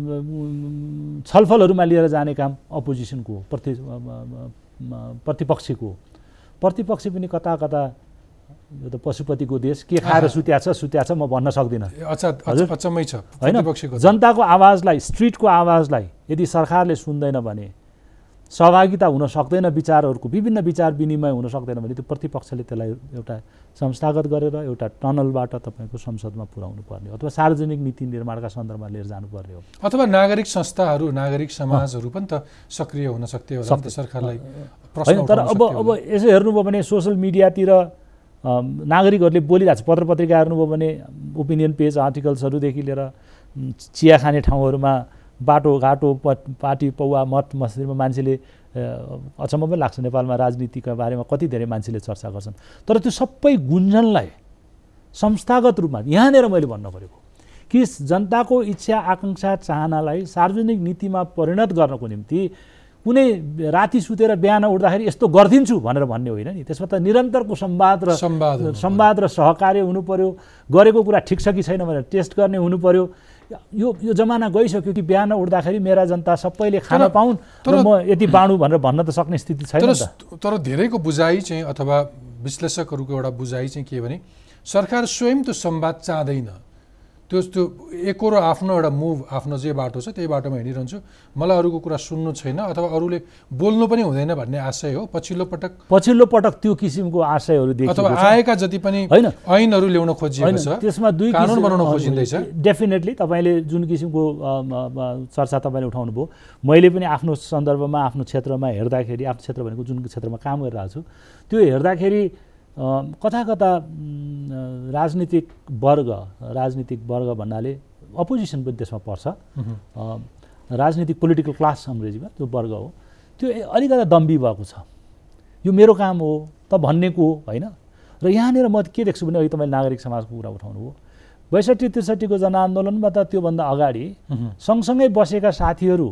छलफलहरूमा लिएर जाने काम अपोजिसनको प्रति प्रतिपक्षीको प्रतिपक्षी पनि कता कता यो त पशुपतिको देश के खाएर सुत्या छ सुत्या छ म भन्न सक्दिनँ। अचम्मै छ होइन। जनताको आवाजलाई, स्ट्रिटको आवाजलाई यदि सरकारले सुन्दैन भने, सहभागिता हुन सक्दैन, विचारहरूको विभिन्न विचार विनिमय हुन सक्दैन भने त्यो प्रतिपक्षले त्यसलाई एउटा संस्थागत गरेर एउटा टनलबाट तपाईँको संसदमा पुर्याउनु पर्ने हो अथवा सार्वजनिक नीति निर्माणका सन्दर्भमा लिएर जानुपर्ने हो। अथवा नागरिक संस्थाहरू, नागरिक समाजहरू पनि त सक्रिय हुन सक्थे होला नि त सरकारलाई प्रश्न उठाउन। तर अब अब यसो हेर्नुभयो भने सोसल मिडियातिर नागरिकहरूले बोलिरहेको छ, पत्र पत्रिका हेर्नुभयो भने ओपिनियन पेज आर्टिकल्सहरूदेखि लिएर चिया खाने ठाउँहरूमा बाटोघाटो पार्टी पौवा मठ मस्जिदमा मान्छेले अचम्म पनि लाग्छ नेपालमा राजनीतिका बारेमा कति धेरै मान्छेले चर्चा गर्छन्। तर त्यो सबै गुन्जनलाई संस्थागत रूपमा यहाँनिर मैले भन्न परेको कि जनताको इच्छा आकाङ्क्षा चाहनालाई सार्वजनिक नीतिमा परिणत गर्नको निम्ति कुनै राति सुतेर बिहान उठ्दाखेरि यस्तो गरिदिन्छु भनेर भन्ने होइन नि। त्यसमा त निरन्तरको संवाद र संवाद र सहकार्य हुनु पर्यो। गरेको कुरा ठिक छ कि छैन भनेर टेस्ट गर्ने हुनु पर्यो। यो यो जमाना गइसक्यो कि बिहान उठ्दाखेरि मेरा जनता सबैले खान पाउन् तर म यति बाँडु भनेर भन्न त सक्ने स्थिति छैन नि त। तर धेरैको बुझाइ चाहिँ अथवा विश्लेषकहरूको एउटा बुझाइ चाहिँ के भने सरकार स्वयं त्यो संवाद चाहँदैन। त्यो त्यो एकरो आफ्नो एउटा मुभ आफ्नो जे बाटो छ त्यही बाटोमा हिँडिरहन्छु, मलाई अरूको कुरा सुन्नु छैन अथवा अरूले बोल्नु पनि हुँदैन भन्ने आशय हो पछिल्लो पटक पछिल्लो पटक त्यो किसिमको आशयहरू देखिएको छ। अथवा आएका जति पनि ऐनहरू ल्याउन खोजिएको छ, त्यसमा दुई कानुन बनाउन खोजिँदैछ। डेफिनेटली तपाईँले जुन किसिमको चर्चा तपाईँले उठाउनु भयो, मैले पनि आफ्नो सन्दर्भमा आफ्नो क्षेत्रमा हेर्दाखेरि, आफ्नो क्षेत्र भनेको जुन क्षेत्रमा काम गरिरहेको छु त्यो हेर्दाखेरि कता कता राजनीतिक वर्ग राजनीतिक वर्ग भन्नाले अपोजिसन पनि त्यसमा पर्छ, राजनीतिक पोलिटिकल क्लास अङ्ग्रेजीमा त्यो वर्ग हो, त्यो अलिकता दम्बी भएको छ। यो मेरो काम हो त भन्नेको हो होइन। र यहाँनिर म के देख्छु भने अहिले तपाईँले नागरिक समाजको कुरा उठाउनु हो, बैसठी त्रिसठीको जनआन्दोलनमा त त्योभन्दा अगाडि सँगसँगै बसेका साथीहरू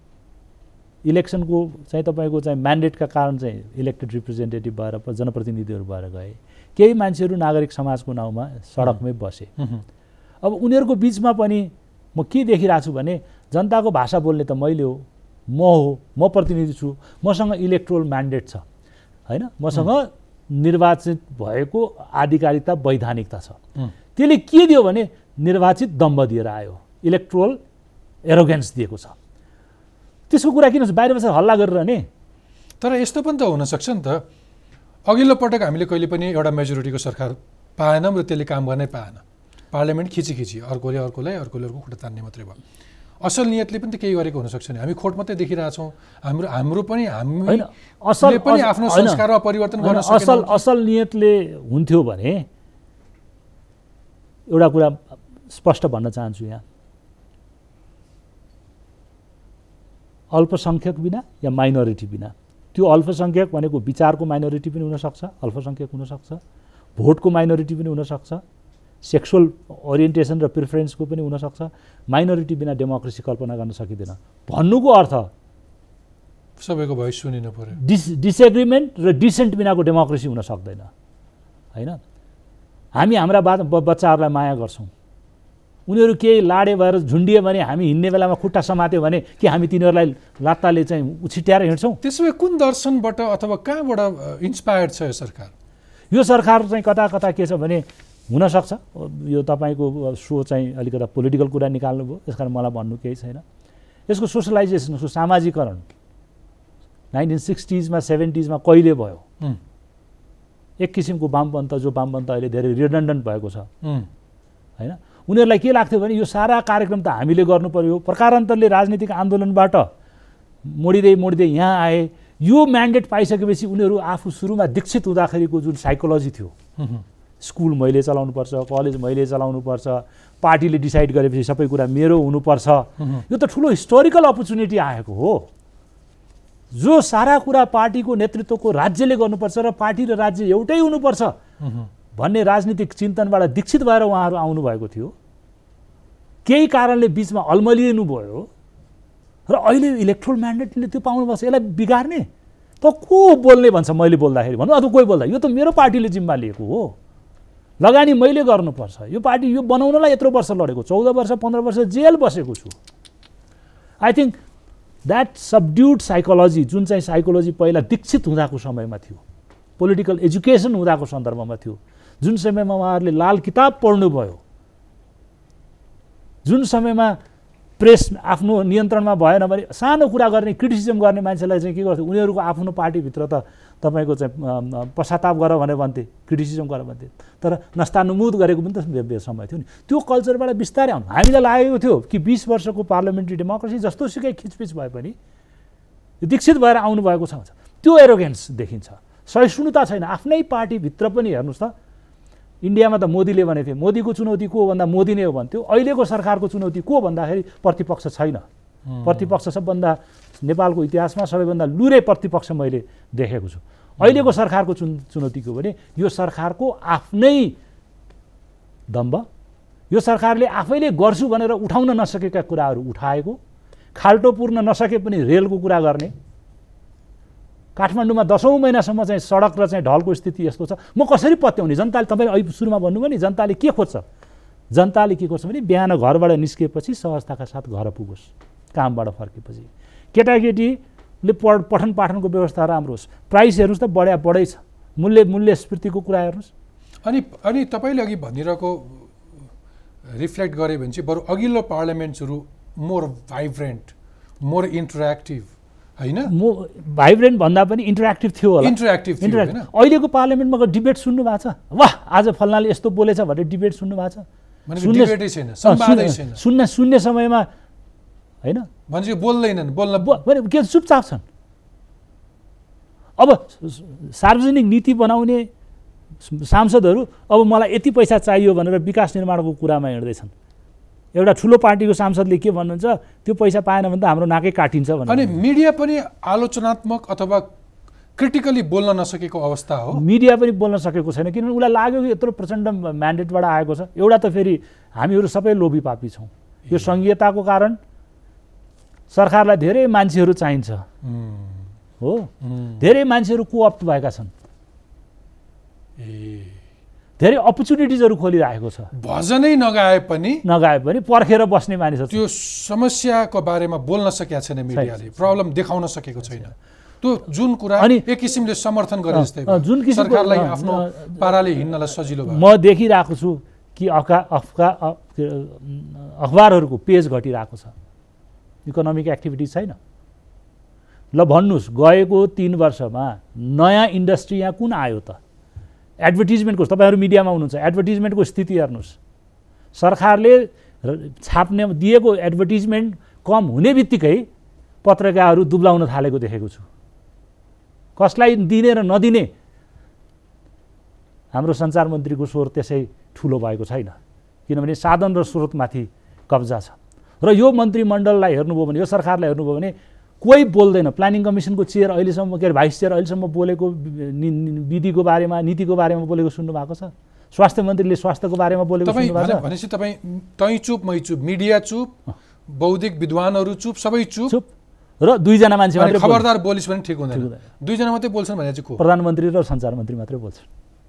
इलेक्सनको चाहिँ तपाईँको चाहिँ म्यान्डेटका कारण चाहिँ इलेक्टेड रिप्रेजेन्टेटिभ भएर जनप्रतिनिधिहरू भएर गए। केही मान्छेहरू नागरिक समाजको नाउँमा सडकमै बसे। अब उनीहरूको बिचमा पनि म के देखिरहेको छु भने जनताको भाषा बोल्ने त मैले हो, म हो, म प्रतिनिधि छु, मसँग इलेक्ट्रोल म्यान्डेट छ होइन, मसँग निर्वाचित भएको आधिकारिकता वैधानिकता छ। त्यसले के दियो भने निर्वाचित दम्ब दिएर आयो, इलेक्ट्रोल एरोगेन्स दिएको छ। त्यसको कुरा किन बाहिर बसेर हल्ला गरिरहने? तर यस्तो पनि त हुनसक्छ नि त, अघिल्लो पटक हामीले कहिले पनि एउटा मेजोरिटीको सरकार पाएनौँ र त्यसले काम गर्नै पाएन। पार्लियामेन्ट खिची खिची अर्कोले अर्कोलाई अर्कोले अर्को खुट्टा तान्ने मात्रै भयो। असल नियतले पनि त केही गरेको हुनसक्छ नि। हामी खोट मात्रै देखिरहेछौँ। हाम्रो हाम्रो पनि हामी असल पनि आफ्नो संस्कारमा परिवर्तन गर्न सकेनौँ। असल असल नियतले हुन्थ्यो भने एउटा कुरा स्पष्ट भन्न चाहन्छु यहाँ, अल्पसङ्ख्यक बिना या माइनोरिटी बिना, त्यो अल्पसङ्ख्यक भनेको विचारको माइनोरिटी पनि हुनसक्छ, अल्पसङ्ख्यक हुनसक्छ, भोटको माइनोरिटी पनि हुनसक्छ, सेक्सुअल ओरिएन्टेसन र प्रिफरेन्सको पनि हुनसक्छ। माइनोरिटी बिना डेमोक्रेसी कल्पना गर्न सकिँदैन भन्नुको अर्थ सबैको भोइस सुनिनु पर्यो। डिस डिसएग्रिमेन्ट र डिसेन्ट बिनाको डेमोक्रेसी हुन सक्दैन होइन। हामी हाम्रा बच्चाहरूलाई माया गर्छौँ, उनीहरू केही लाडे भएर झुन्डिए भने हामी हिँड्ने बेलामा खुट्टा समात्यो भने कि हामी तिनीहरूलाई लात्ताले चाहिँ उछिट्याएर हिँड्छौँ? त्यसो भए कुन दर्शनबाट अथवा कहाँबाट इन्सपायर्ड छ यो सरकार? यो सरकार चाहिँ कता कता के छ भने हुनसक्छ यो तपाईँको सो चाहिँ अलिकता पोलिटिकल कुरा निकाल्नुभयो, त्यस कारण मलाई भन्नु केही छैन। यसको सोसलाइजेसन, उसको सामाजिकरण नाइन्टिन सिक्सटिजमा सेभेन्टिजमा कहिले भयो? एक किसिमको वामपन्थ, जो वामपन्थ अहिले धेरै रिडन्डेन्ट भएको छ होइन। उनीहरूलाई के लाग्थ्यो भने यो सारा कार्यक्रम त हामीले गर्नु पर्यो, प्रकारान्तरले राजनीतिक आन्दोलनबाट मोडिँदै मोडिँदै यहाँ आए। यो म्यान्डेट पाइसकेपछि उनीहरू आफू सुरुमा दीक्षित हुँदाखेरिको जुन साइकोलोजी थियो, स्कुल मैले चलाउनुपर्छ, कलेज मैले चलाउनुपर्छ, पार्टीले डिसाइड गरेपछि सबै कुरा मेरो हुनुपर्छ, यो त ठुलो हिस्टोरिकल अपर्च्युनिटी आएको हो। जो सारा कुरा पार्टीको नेतृत्वको राज्यले गर्नुपर्छ र पार्टी र राज्य एउटै हुनुपर्छ भन्ने राजनीतिक चिन्तनबाट दीक्षित भएर उहाँहरू आउनुभएको थियो। केही कारणले बिचमा अल्मलिनु भयो र अहिले इलेक्ट्रोल म्यान्डेटले त्यो पाउनुपर्छ। यसलाई बिगार्ने त को बोल्ने भन्छ? मैले बोल्दाखेरि भन्नु अथवा कोही बोल्दा यो त मेरो पार्टीले जिम्मा लिएको हो, लगानी मैले गर्नुपर्छ। यो पार्टी यो बनाउनलाई यत्रो वर्ष लडेको, चौध वर्ष पन्ध्र वर्ष जेल बसेको छु। I think that subdued psychology, जुन चाहिँ साइकोलोजी पहिला दीक्षित हुँदाको समयमा थियो, पोलिटिकल एजुकेसन हुँदाको सन्दर्भमा थियो, जुन समयमा उहाँहरूले लाल किताब पढ्नुभयो, जुन समयमा प्रेस आफ्नो नियन्त्रणमा भएन भने सानो कुरा गर्ने, क्रिटिसिजम गर्ने मान्छेलाई चाहिँ के गर्थ्यो? उनीहरूको आफ्नो पार्टीभित्र त तपाईँको चाहिँ पश्चाताप गर भनेर भन्थे, क्रिटिसिजम गर भन्थे, तर नस्तानुमोद गरेको पनि त समय थियो नि। त्यो कल्चरबाट बिस्तारै आउनु हामीलाई लागेको थियो कि बिस वर्षको पार्लियामेन्ट्री डेमोक्रेसी जस्तो सुकै खिचपिच भए पनि दीक्षित भएर आउनुभएको छ, त्यो एरोगेन्स देखिन्छ। सहिष्णुता छैन आफ्नै पार्टीभित्र पनि। हेर्नुहोस् त, इन्डियामा त मोदीले भनेको थियो मोदीको चुनौती को भन्दा मोदी नै हो भन्थ्यो। अहिलेको सरकारको चुनौती को भन्दाखेरि प्रतिपक्ष छैन। प्रतिपक्ष सबभन्दा नेपालको इतिहासमा सबैभन्दा लुरे प्रतिपक्ष मैले देखेको छु। अहिलेको सरकारको चुन चुनौती के हो भने यो सरकारको आफ्नै दम्ब, यो सरकारले आफैले गर्छु भनेर उठाउन नसकेका कुराहरू उठाएको, खाल्टो पुर्न नसके पनि रेलको कुरा गर्ने, काठमाडौँमा दसौँ महिनासम्म चाहिँ सडक र चाहिँ ढलको स्थिति यस्तो छ। म कसरी पत्याउने? जनताले तपाईँले अहिले सुरुमा भन्नुभयो नि जनताले के खोज्छ? जनताले के खोज्छ भने बिहान घरबाट निस्किएपछि सहजताका साथ घर पुगोस्, कामबाट फर्केपछि केटाकेटीले पढ पठन पाठनको व्यवस्था राम्रो होस्, प्राइस हेर्नुहोस् त बढ्या बढै छ, मूल्य मूल्यस्फीतिको कुरा हेर्नुहोस्। अनि अनि तपाईँले अघि भनिरहेको रिफ्लेक्ट गरे भने चाहिँ बरु अघिल्लो पार्लियामेन्ट्सहरू मोर भाइब्रेन्ट, मोर इन्टरेक्टिभ होइन? म भाइब्रेन्ट भन्दा पनि इन्टरेक्टिभ थियो होला। इन्टरेक्टिभ थियो हैन? अहिलेको पार्लियामेन्टमा डिबेट सुन्नु भएको छ? वाह आज फल्नाले यस्तो बोलेछ भनेर डिबेट सुन्नु भएको छ? डिबेटै छैन, संवादै छैन। सुन्न सुन्ने समयमा होइन भनेपछि बोल्दैनन्, बोल्न भने के चुपचाप छन्। अब सार्वजनिक नीति बनाउने सांसदहरू अब मलाई यति पैसा चाहियो भनेर विकास निर्माणको कुरामा हिँड्दैछन्। एउटा ठुलो पार्टीको सांसदले के भन्नुहुन्छ, त्यो पैसा पाएन भने त हाम्रो नाकै काटिन्छ भनेर। अनि मिडिया पनि आलोचनात्मक अथवा क्रिटिकली बोल्न नसकेको अवस्था हो। मिडिया पनि बोल्न सकेको छैन किनभने उसलाई लाग्यो कि यत्रो प्रचण्ड म्यान्डेटबाट आएको छ। एउटा त फेरि हामीहरू सबै लोभी पापी छौँ। यो सङ्घीयताको कारण सरकारलाई धेरै मान्छेहरू चाहिन्छ हो, धेरै मान्छेहरू कोअप्ट भएका छन्, धेरै अपर्च्युनिटिजहरू खोलिरहेको छ। भजनै नगाए पनि नगाए पनि पर्खेर बस्ने मानिसहरू त्यो समस्याको बारेमा बोल्न सकेका छैन मिडियाले, प्रब्लम देखाउन सकेको छैन। त्यो जुन कुरा अनि एक किसिमले समर्थन गरे जस्तै जुन किसिमको सरकारलाई आफ्नो पाराले हिँड्नलाई सजिलो भयो। म देखिरहेको छु कि अफका अफका अखबारहरूको पेज घटिरहेको छ, इकोनोमिक एक्टिभिटी छैन। ल भन्नुहोस् गएको तीन वर्षमा नयाँ इन्डस्ट्री यहाँ कुन आयो त? एडभर्टिजमेन्टको तपाईँहरू मिडियामा हुनुहुन्छ, एडभर्टिजमेन्टको स्थिति हेर्नुहोस्। सरकारले छाप्ने दिएको एडभर्टिजमेन्ट कम हुने बित्तिकै पत्रकारहरू दुब्लाउन थालेको देखेको छु। कसलाई दिने र नदिने हाम्रो सञ्चार मन्त्रीको स्वर त्यसै ठुलो भएको छैन किनभने साधन र स्रोतमाथि कब्जा छ। र यो मन्त्रीमण्डललाई हेर्नुभयो भने, यो सरकारलाई हेर्नुभयो भने कोही बोल्दैन। प्लानिङ कमिसनको चेयर अहिलेसम्म के अरे भाइस चेयर अहिलेसम्म बोलेको विधिको बारेमा, नीतिको बारेमा बोलेको सुन्नु भएको छ? स्वास्थ्य मन्त्रीले स्वास्थ्यको बारेमा बोलेको सुन्नु भएको छ? भनेपछि तपाईँ तै चुप मै चुप, मिडिया चुप, बौद्धिक विद्वानहरू चुप, सबै चुप चुप र दुईजना मान्छे मात्रै खबरदार बोलिस् भने ठिक हुँदैन। दुईजना मात्रै बोल्छन् भने चाहिँ को? प्रधानमन्त्री र सञ्चार मन्त्री मात्रै बोल्छन्।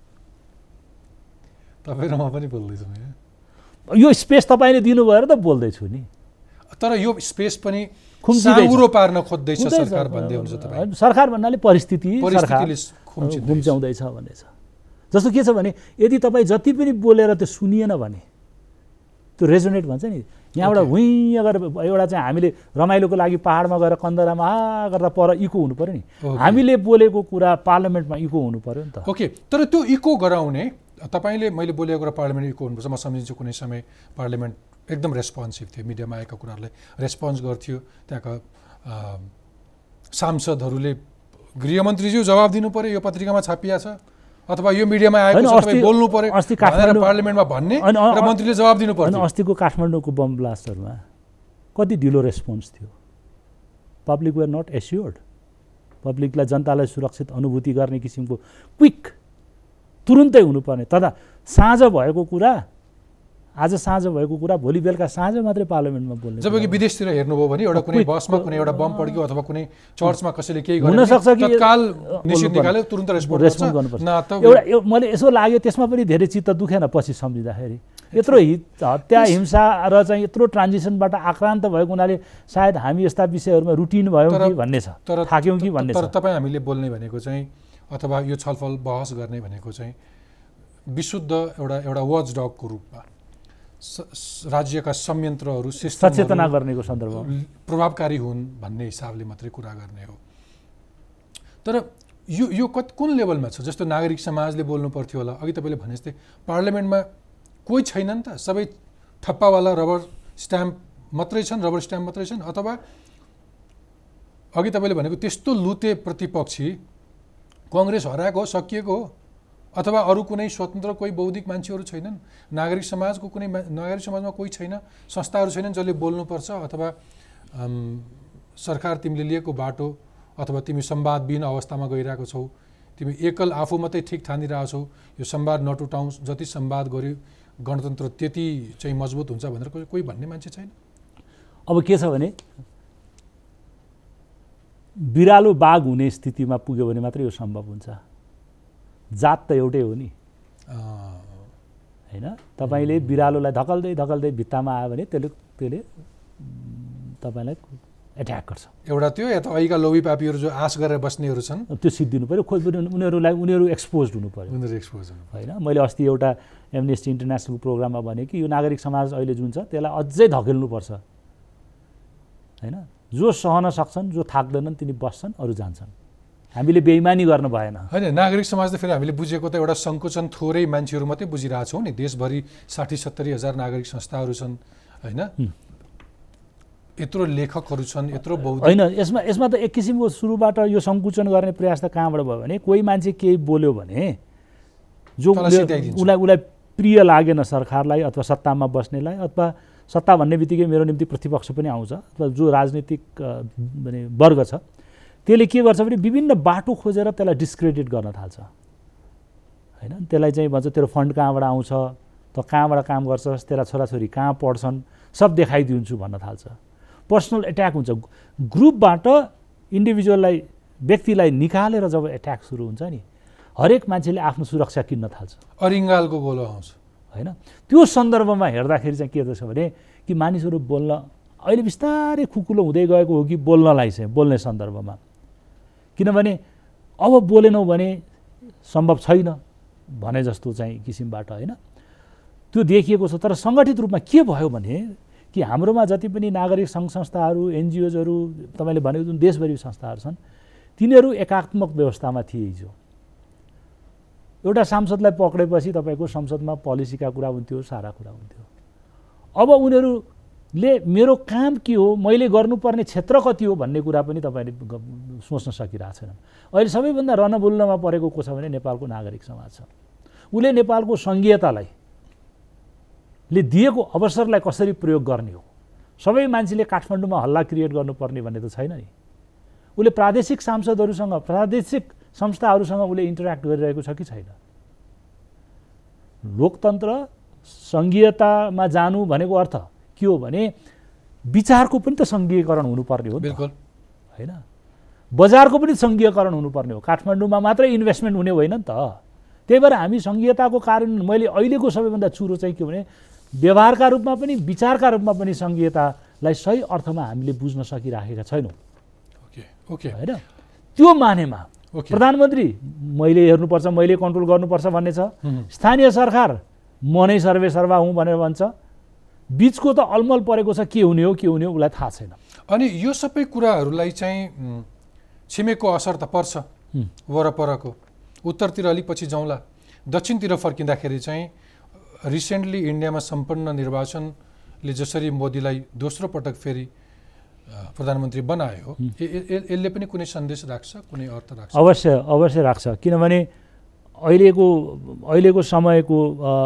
तपाईँ र म पनि बोल्दैछौँ। यो स्पेस तपाईँले दिनुभयो र त बोल्दैछु नि। तर यो स्पेस पनि साँगुरो पार्न खोज्दैछ सरकार भन्दै हुन्छ तपाईँ। सरकार भन्नाले परिस्थिति परिस्थितिले खुम्च्याउँदैछ भन्ने छ। जस्तो के छ भने यदि तपाईँ जति पनि बोलेर त्यो सुनिएन भने त्यो रेजोनेट भन्छ नि, यहाँबाट हुँ अगर एउटा चाहिँ हामीले रमाइलोको लागि पाहाडमा गएर कन्दरामा आ गर्दा पर इको हुनु पऱ्यो नि, हामीले बोलेको कुरा पार्लियामेन्टमा इको हुनु पऱ्यो नि त। ओके, तर त्यो इको गराउने तपाईँले मैले बोलेको कुरा पार्लियामेन्ट इको हुनुपर्छ, म सम्झिन्छु कुनै समय पार्लियामेन्ट एकदम रेस्पोन्सिभ थियो, मिडियामा आएका कुराहरूलाई रेस्पोन्स गर्थ्यो। त्यहाँका सांसदहरूले गृहमन्त्रीज्यू जवाब दिनु पऱ्यो, यो पत्रिकामा छापिया छ अथवा यो मिडियामा आएको छ, तपाईँ बोल्नु पऱ्यो भनेर पार्लियामेन्टमा भन्ने र मन्त्रीले जवाब दिनु पर्यो। अस्तिको काठमाडौँको बम ब्लास्टहरूमा कति ढिलो रेस्पोन्स थियो? Public were not assured. पब्लिकलाई, जनतालाई सुरक्षित अनुभूति गर्ने किसिमको क्विक तुरुन्तै हुनुपर्ने, तथा साँझ भएको कुरा, आज साँझ भएको कुरा भोलि बेलुका साँझ मात्रै पार्लियामेन्टमा बोल्ने। जबकि विदेशतिर हेर्नुभयो भने एउटा कुनै बसमा कुनै एउटा बम पड्क्यो अथवा कुनै चर्चमा कसैले केही गर्यो हुनसक्छ कि तत्काल निश्चित निकाल्यो, तुरुन्त रेस्पोन्स गर्नुपर्छ। एउटा मैले यसो लाग्यो त्यसमा पनि धेरै चित्त दुखेन पछि सम्झिँदाखेरि। यत्रो हत्या हिंसा र चाहिँ यत्रो ट्रान्जिसनबाट आक्रान्त भएको हुनाले सायद हामी यस्ता विषयहरूमा रुटिन भयौँ कि भन्ने छ, थाक्यौँ कि भन्ने छ। तर तपाईँ हामीले बोल्ने भनेको चाहिँ अथवा यो छलफल बहस गर्ने भनेको चाहिँ विशुद्ध एउटा एउटा वाच डगको रूपमा राज्यका संयन्त्रहरू सचेतना गर्नेको सन्दर्भमा प्रभावकारी हुन् भन्ने हिसाबले मात्रै कुरा गर्ने हो। तर यो यो कति कुन लेभलमा छ? जस्तो नागरिक समाजले बोल्नु पर्थ्यो होला, अघि तपाईँले भने जस्तै पार्लियामेन्टमा कोही छैनन् त, सबै ठप्पावाला रबर स्ट्याम्प मात्रै छन्, रबर स्ट्याम्प मात्रै छन्, अथवा अघि तपाईँले भनेको त्यस्तो लुते प्रतिपक्षी कङ्ग्रेस हराएको हो, सकिएको हो, अथवा अरू कुनै स्वतन्त्र कोही बौद्धिक मान्छेहरू छैनन्, नागरिक समाजको कुनै नागरिक समाजमा कोही छैन, संस्थाहरू छैनन् जसले बोल्नुपर्छ, अथवा सरकार तिमीले लिएको बाटो अथवा तिमी संवादविहीन अवस्थामा गइरहेको छौ, तिमी एकल आफू मात्रै ठिक ठानिरहेछौ, यो संवाद नटुटाउँ, जति संवाद गर्यो गणतन्त्र त्यति चाहिँ मजबुत हुन्छ भनेर कोही भन्ने मान्छे छैन। अब के छ भने बिरालो बाघ हुने स्थितिमा पुग्यो भने मात्रै यो सम्भव हुन्छ। जात त एउटै हो नि हैन। तपाईले बिरालोलाई धकल्दै धकल्दै भित्तामा आयो भने त्यसले त्यसले तपाईलाई एट्याक गर्छ। एउटा त्यो या त अहिलेका लोभी पापीहरू जो आश गरेर बस्नेहरू छन् त्यो सिद्धिनु पर्यो। खोज उनीहरूलाई उनीहरू एक्सपोज हुनु पर्यो। उनीहरू एक्सपोज हुनु हैन। मैले अस्ति एउटा एमनेस्टी इन्टरनेसनल प्रोग्राममा भने कि यो नागरिक समाज अहिले जुन छ त्यसलाई अझै धकेल्नुपर्छ हैन। जो सहन सक्छन्, जो थाक्दैनन् तिनी बस्छन्, अरू जान्छन्। हामीले बेइमानी गर्न भएन हैन। नागरिक समाज त फेरि हामीले बुझेको त एउटा सङ्कुचन थोरै मान्छेहरू मात्रै बुझिरहेछौँ नि। देशभरि साठी सत्तरी हजार नागरिक संस्थाहरू छन् हैन। यत्रो लेखकहरू छन्, यत्रो बौद्धिक हैन। यसमा यसमा त एक किसिमको सुरुबाट यो सङ्कुचन गर्ने प्रयास त कहाँबाट भयो भने कोही मान्छे केही बोल्यो भने जो उसलाई उसलाई प्रिय लागेन सरकारलाई अथवा सत्तामा बस्नेलाई, अथवा सत्ता भन्ने बित्तिकै मेरो निम्ति प्रतिपक्ष पनि आउँछ, अथवा जो राजनीतिक भने वर्ग छ त्यसले के गर्छ भने विभिन्न बाटो खोजेर त्यसलाई डिस्क्रेडिट गर्न थाल्छ हैन। त्यसलाई चाहिँ भन्छ तेरो फन्ड कहाँबाट आउँछ, त कहाँबाट काम गर्छस्, तेरा छोराछोरी कहाँ पढ्छन्, सब देखाइदिन्छु भन्न थाल्छ। पर्सनल एट्याक हुन्छ। ग्रुपबाट इन्डिभिजुअललाई व्यक्तिलाई निकालेर जब एट्याक सुरु हुन्छ नि हरेक मान्छेले आफ्नो सुरक्षा किन्न थाल्छ। अरिङ्गालको गोलो आउँछ हैन। त्यो सन्दर्भमा हेर्दाखेरि चाहिँ के छ भने कि मानिसहरू बोल्न अहिले बिस्तारै खुकुलो हुँदै गएको हो कि बोल्नलाई चाहिँ बोल्ने सन्दर्भमा। किनभने अब बोलेनौँ भने सम्भव छैन भने जस्तो चाहिँ किसिमबाट हैन त्यो देखिएको छ। तर सङ्गठित रूपमा के भयो भने कि हाम्रोमा जति पनि नागरिक सङ्घ संस्थाहरू, एनजिओजहरू, तपाईँले भनेको जुन देशभरि संस्थाहरू छन् तिनीहरू एकात्मक व्यवस्थामा थिए। हिजो एउटा सांसदलाई पक्रेपछि तपाईँको संसदमा पोलिसीका कुरा हुन्थ्यो, सारा कुरा हुन्थ्यो। अब उनीहरूले मेरो काम के हो, मैले गर्नुपर्ने क्षेत्र कति हो भन्ने कुरा पनि तपाईँले सोच्न सकिरहेको छैन। अहिले सबैभन्दा रनबुल्नमा परेको को छ भने नेपालको नागरिक समाज छ। उसले नेपालको सङ्घीयतालाई ले दिएको अवसरलाई कसरी प्रयोग गर्ने हो। सबै मान्छेले काठमाडौँमा हल्ला क्रिएट गर्नुपर्ने भन्ने त छैन नि। उसले प्रादेशिक सांसदहरूसँग, प्रादेशिक संस्थाहरूसँग उसले इन्टरेक्ट गरिरहेको छ कि छैन। लोकतन्त्र सङ्घीयतामा जानु भनेको अर्थ के हो भने विचारको पनि त सङ्घीयकरण हुनुपर्ने हो। बिल्कुल हैन। बजारको पनि सङ्घीयकरण हुनुपर्ने हो। काठमाडौँमा मात्रै इन्भेस्टमेन्ट हुने होइन नि त। त्यही भएर हामी सङ्घीयताको कारण मैले अहिलेको सबैभन्दा चुरो चाहिँ के भने व्यवहारका रूपमा पनि विचारका रूपमा पनि सङ्घीयतालाई सही अर्थमा हामीले बुझ्न सकिराखेका छैनौँ। ओके ओके हैन। त्यो मानेमा प्रधानमन्त्री मैले हेर्नुपर्छ, मैले कन्ट्रोल गर्नुपर्छ भन्ने छ। स्थानीय सरकार म नै सर्वे सर्वा हुँ भनेर भन्छ। बिचको त अलमल परेको छ। के हुने हो के हुने हो उसलाई थाहा छैन। अनि यो सबै कुराहरूलाई चाहिँ छिमेकको असर त पर्छ वरपरको। उत्तरतिर अलिक पछि जाउँला। दक्षिणतिर फर्किँदाखेरि चाहिँ रिसेन्टली इन्डियामा सम्पन्न निर्वाचनले जसरी मोदीलाई दोस्रो पटक फेरि प्रधानमन्त्री बनायो यसले पनि कुनै सन्देश राख्छ, कुनै अर्थ राख्छ? अवश्य अवश्य राख्छ। किनभने अहिलेको अहिलेको समयको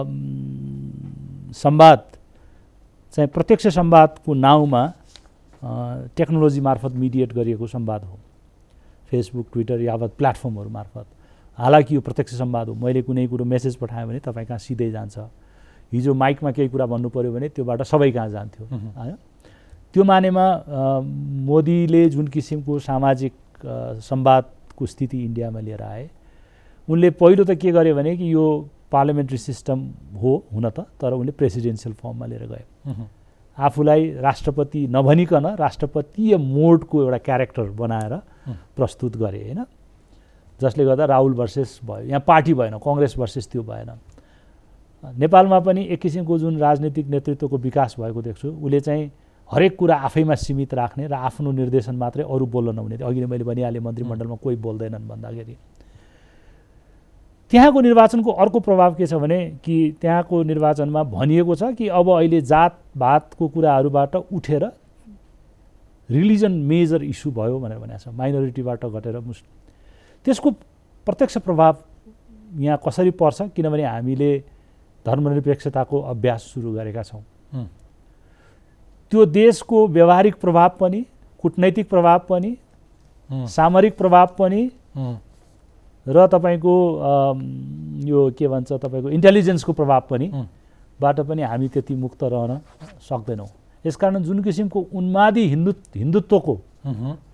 संवाद चाहिँ प्रत्यक्ष संवादको नाउँमा टेक्नोलोजी मार्फत मिडिएट गरिएको संवाद हो। फेसबुक, ट्विटर यावत प्लेटफर्महरू मार्फत। हालाकि यो प्रत्यक्ष संवाद हो। मैले कुनै कुरो मेसेज पठाएँ भने तपाईँ कहाँ सिधै जान्छ। हिजो माइकमा केही कुरा भन्नु पर्यो भने त्योबाट सबै कहाँ जान्थ्यो हैन। त्यो मानेमा मोदीले जुन किसिमको सामाजिक संवादको स्थिति इन्डियामा लिएर आए, उनले पहिलो त के गरे भने कि यो पार्लियामेन्ट्री सिस्टम हो हुन त, तर उनले प्रेसिडेन्सियल फर्ममा लिएर गए। आफूलाई राष्ट्रपति नभनिकन राष्ट्रपतीय मोडको एउटा क्यारेक्टर बनाएर प्रस्तुत गरे हैन। जसले गर्दा राहुल भर्सेस भयो। यहाँ पार्टी भएन, कङ्ग्रेस भर्सेस त्यो भएन। नेपालमा पनि एक किसिमको जुन राजनीतिक नेतृत्वको विकास भएको देख्छु। उसले चाहिँ हरेक कुरा आफैमा सीमित राख्ने र आफ्नो निर्देशन मात्रै, अरू बोल्न नहुने। अघि नै मैले भनिहालेँ मन्त्रीमण्डलमा कोही बोल्दैनन् भन्दाखेरि त्यहाँको निर्वाचनको अर्को प्रभाव के छ भने कि त्यहाँको निर्वाचनमा भनिएको छ कि अब अहिले जातभातको कुराहरूबाट उठेर रिलिजन मेजर इस्यु भयो भनेर भनेको छ। माइनोरिटीबाट घटेर मुस्लिम। त्यसको प्रत्यक्ष प्रभाव यहाँ कसरी पर्छ? किनभने हामीले धर्मनिरपेक्षताको अभ्यास सुरु गरेका छौँ। त्यो देशको व्यावहारिक प्रभाव पनि, कूटनैतिक प्रभाव पनि, सामरिक प्रभाव पनि र तपाईँको यो के भन्छ तपाईँको इन्टेलिजेन्सको प्रभाव पनि बाट पनि हामी त्यति मुक्त रहन सक्दैनौँ। यसकारण जुन किसिमको उन्मादी हिन्दू हिन्दुत्वको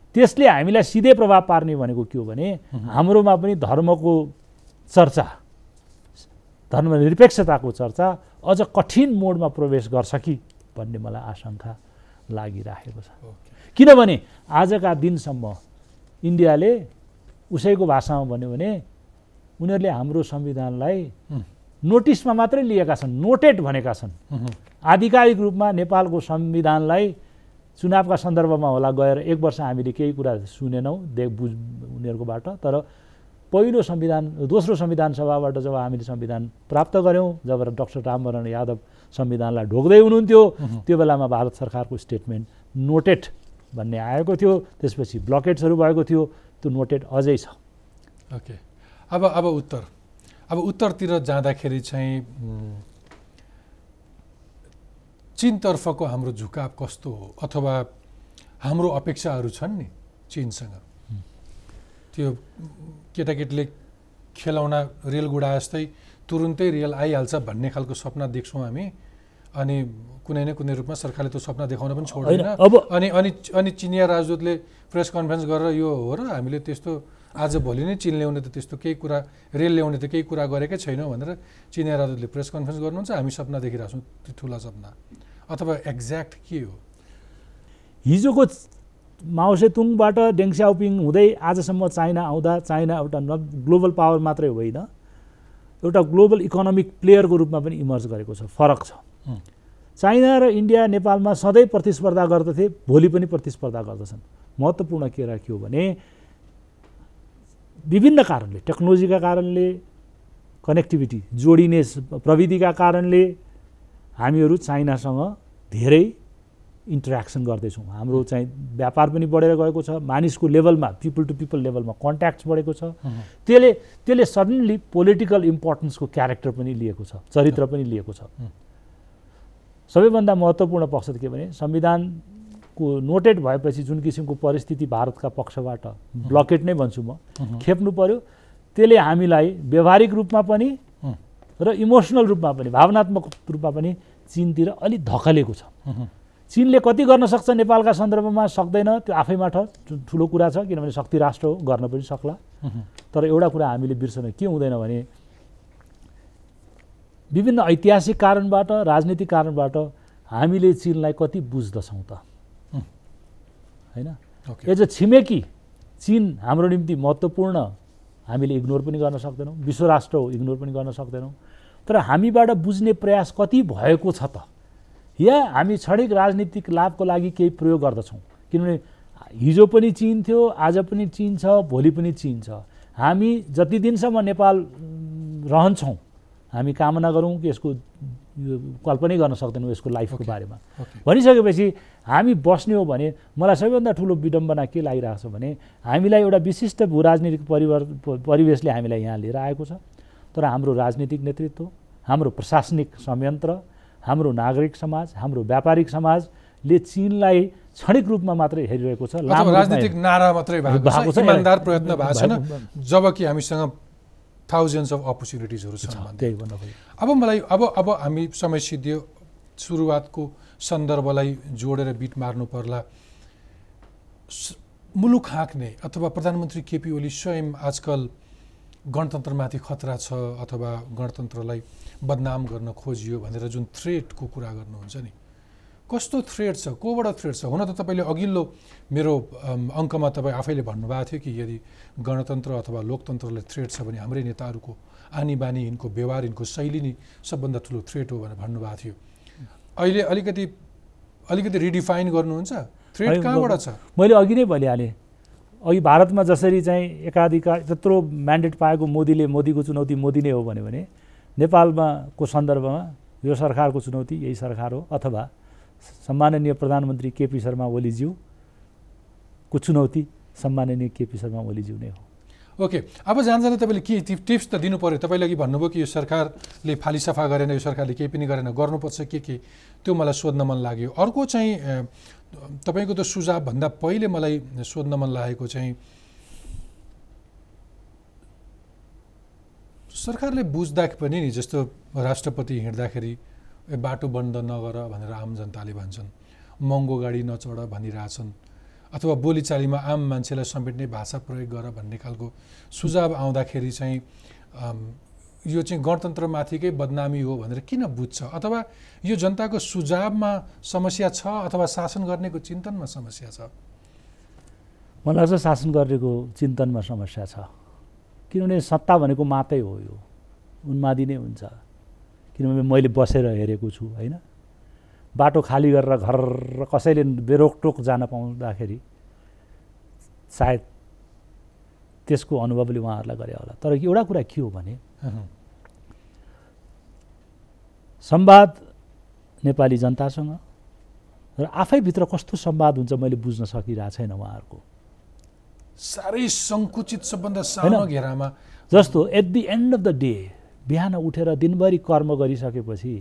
त्यसले हामीलाई सिधै प्रभाव पार्ने भनेको के हो भने हाम्रोमा पनि धर्मको चर्चा, धर्मनिरपेक्षताको चर्चा अझ कठिन मोडमा प्रवेश गर्छ कि भन्ने मलाई आशंका लागिराखेको छ। किनभने आजका दिनसम्म इन्डियाले उसैको भाषामा भन्यो भने उनीहरूले हाम्रो संविधानलाई नोटिसमा मात्रै लिएका छन्, नोटेड भनेका छन्। आधिकारिक रूपमा नेपालको संविधानलाई चुनावका सन्दर्भमा होला गएर एक वर्ष हामीले केही कुरा सुनेनौँ देख बुझ उनीहरूकोबाट, तर पहिलो संविधान दोस्रो संविधान सभाबाट जब हामीले संविधान प्राप्त गऱ्यौँ, जब डाक्टर रामवरण यादव संविधानलाई ढोक्दै हुनुहुन्थ्यो, त्यो बेलामा भारत सरकारको स्टेटमेन्ट नोटेड भन्ने आएको थियो, त्यसपछि ब्लकेट्सहरू भएको थियो, त्यो नोटेड अझै छ। ओके, अब अब उत्तर अब उत्तरतिर जाँदाखेरि चाहिँ चीनतर्फको हाम्रो झुकाव कस्तो हो, अथवा हाम्रो अपेक्षाहरू छन् नि चीनसँग? त्यो केटाकेटीले खेलौना रेल गुडा जस्तै तुरुन्तै रेल आइहाल्छ भन्ने खालको सपना देख्छौँ हामी, अनि कुनै न कुनै रूपमा सरकारले त्यो सपना देखाउन पनि छोड्दैन। अनि अनि अनि चिनिया राजदूतले प्रेस कन्फरेन्स गरेर यो हो र हामीले त्यस्तो आज भोलि नै चीन ल्याउने त त्यस्तो केही कुरा, रेल ल्याउने त केही कुरा गरेकै छैनौँ भनेर चिनिया राजदूतले प्रेस कन्फरेन्स गर्नुहुन्छ, हामी सपना देखिरहेको छौँ त्यो ठुला सपना, अथवा एक्ज्याक्ट के हो? हिजोको माओसेतुङबाट डेङ स्याओपिङ हुँदै आजसम्म चाइना आउँदा चाइना एउटा न ग्लोबल पावर मात्रै होइन, एउटा ग्लोबल इकोनोमिक प्लेयरको रूपमा पनि इमर्ज गरेको छ। फरक छ। चाइना र इन्डिया नेपालमा सधैँ प्रतिस्पर्धा गर्दथे, भोलि पनि प्रतिस्पर्धा गर्दछन्। महत्त्वपूर्ण के के हो भने विभिन्न कारणले, टेक्नोलोजीका कारणले, कनेक्टिभिटी जोडिने प्रविधिका कारणले हामीहरू चाइनासँग धेरै इन्टरेक्सन गर्दैछौँ। हाम्रो चाहिँ व्यापार पनि बढेर गएको छ, मानिसको लेभलमा, पिपल टु पिपल लेभलमा कन्ट्याक्ट बढेको छ। त्यसले त्यसले सडनली पोलिटिकल इम्पोर्टेन्सको क्यारेक्टर पनि लिएको छ, चरित्र पनि लिएको छ। सबैभन्दा महत्त्वपूर्ण पक्ष के भने संविधानको नोटेड भएपछि जुन किसिमको परिस्थिति भारतका पक्षबाट ब्लकेट नै भन्छु म खेप्नु पर्यो, त्यसले हामीलाई व्यवहारिक रूपमा पनि र इमोसनल रूपमा पनि, भावनात्मक रूपमा पनि चीनतिर अलि धकेलेको छ। चीनले कति गर्न सक्छ नेपालका सन्दर्भमा सक्दैन, त्यो आफैमा ठुलो कुरा छ, किनभने शक्ति राष्ट्र हो, गर्न पनि सक्ला। तर एउटा कुरा हामीले बिर्सन के हुँदैन भने विभिन्न ऐतिहासिक कारणबाट, राजनीतिक कारणबाट हामीले चीनलाई कति बुझ्दछौँ त, हैन? एज अ छिमेकी चीन हाम्रो निम्ति महत्त्वपूर्ण, हामीले इग्नोर पनि गर्न सक्दैनौँ, विश्व राष्ट्र हो, इग्नोर पनि गर्न सक्दैनौँ। तर हामीबाट बुझ्ने प्रयास कति भएको छ त, या हामी क्षणिक राजनीतिक लाभको लागि केही प्रयोग गर्दछौँ? किनभने हिजो पनि चीन थियो, आज पनि चीन छ, भोलि पनि चीन छ। हामी जति दिनसम्म नेपाल रहन्छौँ, हामी कामना गरौँ कि यसको कल्पनै गर्न सक्दैनौँ यसको लाइफको बारेमा। भनिसकेपछि हामी बस्ने हो भने मलाई सबैभन्दा ठुलो विडम्बना के लागिरहेको छ भने हामीलाई एउटा विशिष्ट भू राजनीतिक परिवार परिवेशले हामीलाई यहाँ लिएर आएको छ, तर हाम्रो राजनीतिक नेतृत्व, हाम्रो प्रशासनिक संयन्त्र, हाम्रो नागरिक समाज, हाम्रो व्यापारिक समाजले चीनलाई क्षणिक रूपमा मात्रै हेरिरहेको छ। राजनीतिक नारा मात्रै भएको छ, इमानदार प्रयत्न भएको छैन, जबकि हामीसँग थाउजन्ड्स अफ अपर्च्युनिटिजहरू छन्। त्यही भन्नु खोजेँ। अब मलाई अब अब हामी समय सिद्धियो, सुरुवातको सन्दर्भलाई जोडेर बिट मार्नु पर्ला। मुलुक हाँक्ने अथवा प्रधानमन्त्री केपी ओली स्वयं आजकल गणतन्त्रमाथि खतरा छ अथवा गणतन्त्रलाई बदनाम गर्न खोजियो भनेर जुन थ्रेटको कुरा गर्नुहुन्छ नि, कस्तो थ्रेट छ, कोबाट थ्रेट छ? हुन त तपाईँले अघिल्लो मेरो अङ्कमा तपाईँ आफैले भन्नुभएको थियो कि यदि गणतन्त्र अथवा लोकतन्त्रलाई थ्रेट छ भने हाम्रै नेताहरूको आनी बानी, यिनको व्यवहार, यिनको शैली नै सबभन्दा ठुलो थ्रेट हो भनेर भन्नुभएको थियो। अहिले अलिकति अलिकति रिडिफाइन गर्नुहुन्छ, थ्रेट कहाँबाट छ? मैले अघि नै भनिहालेँ, अघि भारतमा जसरी चाहिँ एकाधिकार त्यत्रो म्यान्डेट पाएको मोदीले, मोदीको चुनौती मोदी नै हो भन्यो भने नेपालमा को सन्दर्भमा यो सरकारको चुनौती यही सरकार हो, अथवा सम्माननीय प्रधानमन्त्री केपी शर्मा ओलीज्यूको चुनौती सम्माननीय केपी शर्मा ओलीज्यू नै हो। ओके, अब जान जाँदा तपाईँले के टिप्स त दिनु पऱ्यो? तपाईँले अघि भन्नुभयो कि यो सरकारले फाली सफा गरेन, यो सरकारले केही पनि गरेन, गर्नुपर्छ के के, त्यो मलाई सोध्न मन लाग्यो। अर्को चाहिँ तपाईँको त सुझावभन्दा पहिले मलाई सोध्न मन लागेको चाहिँ सरकारले बुझ्दा पनि नि, जस्तो राष्ट्रपति हिँड्दाखेरि बाटो बन्द नगर भनेर आम जनताले भन्छन्, महँगो गाडी नचढ भनिरहेछन्, अथवा बोलीचालीमा आम मान्छेलाई समेट्ने भाषा प्रयोग गर भन्ने खालको सुझाव आउँदाखेरि चाहिँ यो चाहिँ गणतन्त्रमाथिकै बदनामी हो भनेर किन बुझ्छ? अथवा यो जनताको सुझावमा समस्या छ अथवा शासन गर्नेको चिन्तनमा समस्या छ? मलाई लाग्छ शासन गर्नेको चिन्तनमा समस्या छ। किनभने सत्ता भनेको मात्रै हो, यो उन्मादी नै हुन्छ। किनभने मैले बसेर हेरेको छु होइन, बाटो खाली गरेर घर कसैले बेरोकटोक जान पाउँदाखेरि सायद त्यसको अनुभवले उहाँहरूलाई गरे होला। तर एउटा कुरा के हो भने संवाद नेपाली जनतासँग र आफैभित्र कस्तो संवाद हुन्छ मैले बुझ्न सकिरहेको छैन उहाँहरूको। साह्रै सङ्कुचित सबभन्दा सानो घेरामा जस्तो at the end of the day बिहान उठेर दिनभरि कर्म गरिसकेपछि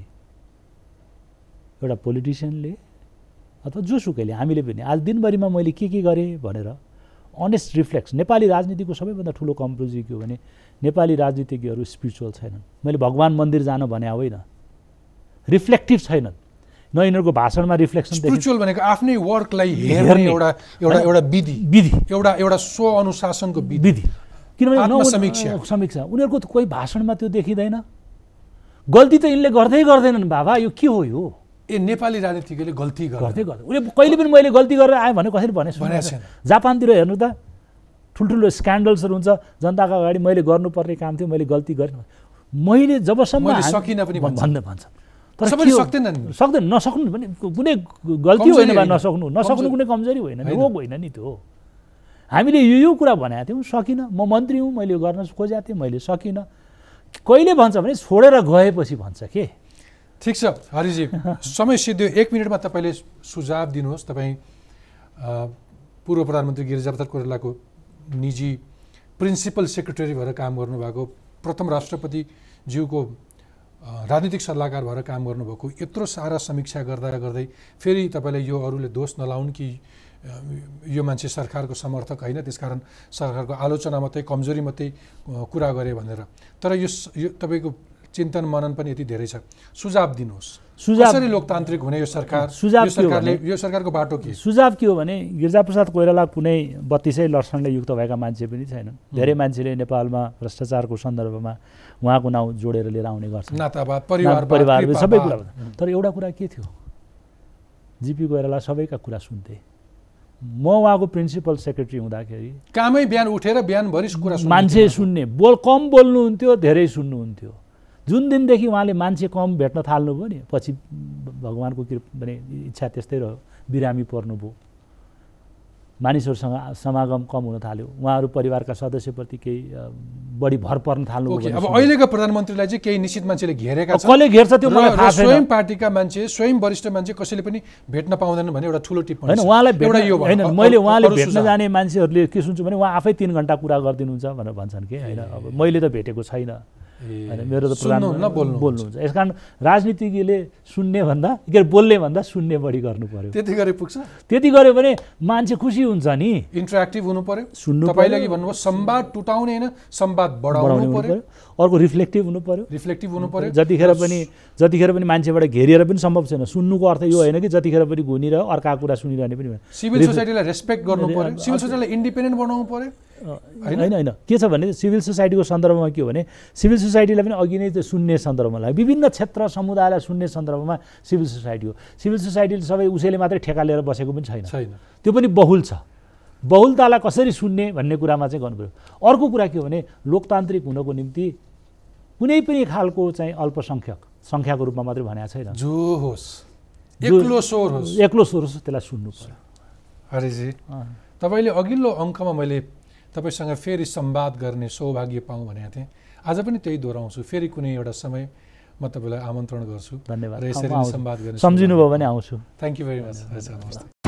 एउटा पोलिटिसियनले अथवा जोसुकैले हामीले पनि आज दिनभरिमा मैले के के गरेँ भनेर अनेस्ट रिफ्लेक्स। नेपाली राजनीतिको सबैभन्दा ठुलो कमजोरी के हो भने नेपाली राजनीतिज्ञहरू स्पिरिचुअल छैनन्। मैले भगवान मन्दिर जान भने होइन, रिफ्लेक्टिभ छैनन्। न यिनीहरूको भाषणमा रिफ्लेक्सन। स्पिरिचुअल भनेको आफ्नै वर्कलाई हेर्ने एउटा एउटा एउटा विधि विधि एउटा एउटा स्व अनुशासनको विधि। किनभने समीक्षा समीक्षा उनीहरूको कोही भाषणमा त्यो देखिँदैन। गल्ती त यिनले गर्दै गर्दैनन् बाबा, यो के हो यो? ए नेपाली राजनीतिज्ञले गल्ती गर्दै गर्दै उसले कहिले पनि मैले गल्ती गरेर आएँ भने कसरी भने छैन। जापानतिर हेर्नु त ठुल्ठुलो स्क्यान्डल्सहरू हुन्छ, जनताको अगाडि मैले गर्नुपर्ने काम थियो, मैले गल्ती गरेँ, मैले जबसम्म सकिनँ पनि भन्दै भन्छ। तर सक्दैन सक्दैन नसक्नु भने कुनै गल्ती होइन वा नसक्नु नसक्नु कुनै कमजोरी होइन, रोग होइन नि त्यो। हामीले यो यो कुरा भनेको थियौँ, सकिनँ। म मन्त्री हुँ, मैले यो गर्न खोजेको थिएँ, मैले सकिनँ। कहिले भन्छ भने छोडेर गएपछि भन्छ के। ठिक छ हरिजी, समय सिद्धियो। एक मिनटमा तपाईँले सुझाव दिनुहोस्। तपाईँ पूर्व प्रधानमन्त्री गिरिजाप्रसाद कोइरालाको निजी प्रिन्सिपल सेक्रेटरी भएर काम गर्नुभएको, प्रथम राष्ट्रपतिज्यूको राजनीतिक सल्लाहकार भएर काम गर्नुभएको, यत्रो सारा समीक्षा गर्दा गर्दै फेरि तपाईँलाई यो अरूले दोष नलाउन् कि यो मान्छे सरकारको समर्थक होइन, त्यसकारण सरकारको आलोचना मात्रै कमजोरी मात्रै कुरा गरे भनेर। तर यो यो तपाईँको चिन्तन मनन पनि यति धेरै छ। सुझाव दिनुहोस्, सुझाव कसरी लोकतान्त्रिक हुने यो सरकार? सुझाव यो सरकारले यो सरकारको बाटो के? सुझाव के हो भने गिरिजाप्रसाद कोइराला कुनै बत्तिसै लक्षणले युक्त भएका मान्छे पनि छैनन्। धेरै मान्छेले नेपालमा भ्रष्टाचारको सन्दर्भमा उहाँको नाउँ जोडेर लिएर आउने गर्छ, नातावाद, परिवार परिवार सबै कुरा। तर एउटा कुरा के थियो, जीपी कोइराला सबैका कुरा सुन्थे। म उहाँको प्रिन्सिपल सेक्रेटरी हुँदाखेरि कामै बिहान उठेर बिहानभरि कुरा सुन्ने, मान्छे सुन्ने, बोल कम बोल्नुहुन्थ्यो, धेरै सुन्नुहुन्थ्यो। जुन दिनदेखि उहाँले मान्छे कम भेट्न थाल्नुभयो नि, पछि भगवान्को भने इच्छा त्यस्तै रह्यो, बिरामी पर्नुभयो, मानिसहरूसँग समागम कम हुन थाल्यो, उहाँहरू परिवारका सदस्यप्रति केही बढी भर पर्न थाल्नुभयो। अब अहिलेको प्रधानमन्त्रीलाई चाहिँ केही निश्चित मान्छेले घेरेका छन्, कसले घेर्छ त्यो मलाई थाहा छैन। स्वयं पार्टीका मान्छे, स्वयं वरिष्ठ मान्छे कसैले पनि भेट्न पाउँदैनन् भने एउटा ठुलो टिप्पणी होइन। उहाँलाई होइन, मैले उहाँले भेट्न जाने मान्छेहरूले के सुन्छु भने उहाँ आफै तिन घन्टा कुरा गरिदिनुहुन्छ भनेर भन्छन् कि होइन। अब मैले त भेटेको छैन होइन, मेरो त प्रधानमन्त्री बोल्नुहुन्छ। यस कारण राजनीतिज्ञले सुन्ने भन्दा के बोल्ने भन्दा सुन्ने बढी गर्नु पर्यो। त्यति गरे पुग्छ? त्यति गऱ्यो भने मान्छे खुसी हुन्छ नि। इन्टरेक्टिभ हुनु पर्यो, सुन्नु। तपाईँले के भन्नुभयो, संवाद टुटाउने होइन, संवाद बढाउनु पर्यो। अर्को रिफ्लेक्टिभ हुनु पर्यो, रिफ्लेक्टिभ हुनु पर्यो। जतिखेर पनि जतिखेर पनि मान्छेबाट घेरिएर पनि सम्भव छैन। सुन्नुको अर्थ यो होइन कि जतिखेर पनि घुनिरह्यो अर्का कुरा सुनिरहने पनि होइन। सिभिल सोसाइटीलाई रेस्पेक्ट गर्नु पर्यो, सिभिल सोसाइटीलाई इन्डिपेन्डेन्ट बनाउनु पर्यो। होइन होइन, के छ भने सिभिल सोसाइटीको सन्दर्भमा के हो भने सिभिल सोसाइटीलाई पनि अघि नै त्यो सुन्ने सन्दर्भमा लाग्यो। विभिन्न क्षेत्र समुदायलाई सुन्ने सन्दर्भमा सिभिल सोसाइटी हो। सिभिल सोसाइटीले सबै उसैले मात्रै ठेका लिएर बसेको पनि छैन, त्यो पनि बहुल छ। बहुलतालाई कसरी सुन्ने भन्ने कुरामा चाहिँ गर्नु पर्यो। अर्को कुरा के हो भने लोकतान्त्रिक हुनको निम्ति कुनै पनि खालको चाहिँ अल्पसङ्ख्यक सङ्ख्याको रूपमा मात्रै भनेको छैन, जो होस् एक्लो स्वर होस्, एक्लो स्वर होस्, त्यसलाई सुन्नु पर्यो। हरिजी, तपाईँले अघिल्लो अङ्कमा मैले तपाईँसँग फेरि संवाद गर्ने सौभाग्य पाऊँ भनेको थिएँ। आज पनि त्यही दोहोऱ्याउँछु, फेरि कुनै एउटा समय म तपाईँलाई आमन्त्रण गर्छु। धन्यवाद। र यसरी संवाद गर्ने सम्झिनुभयो भने आउँछु। Thank you very much.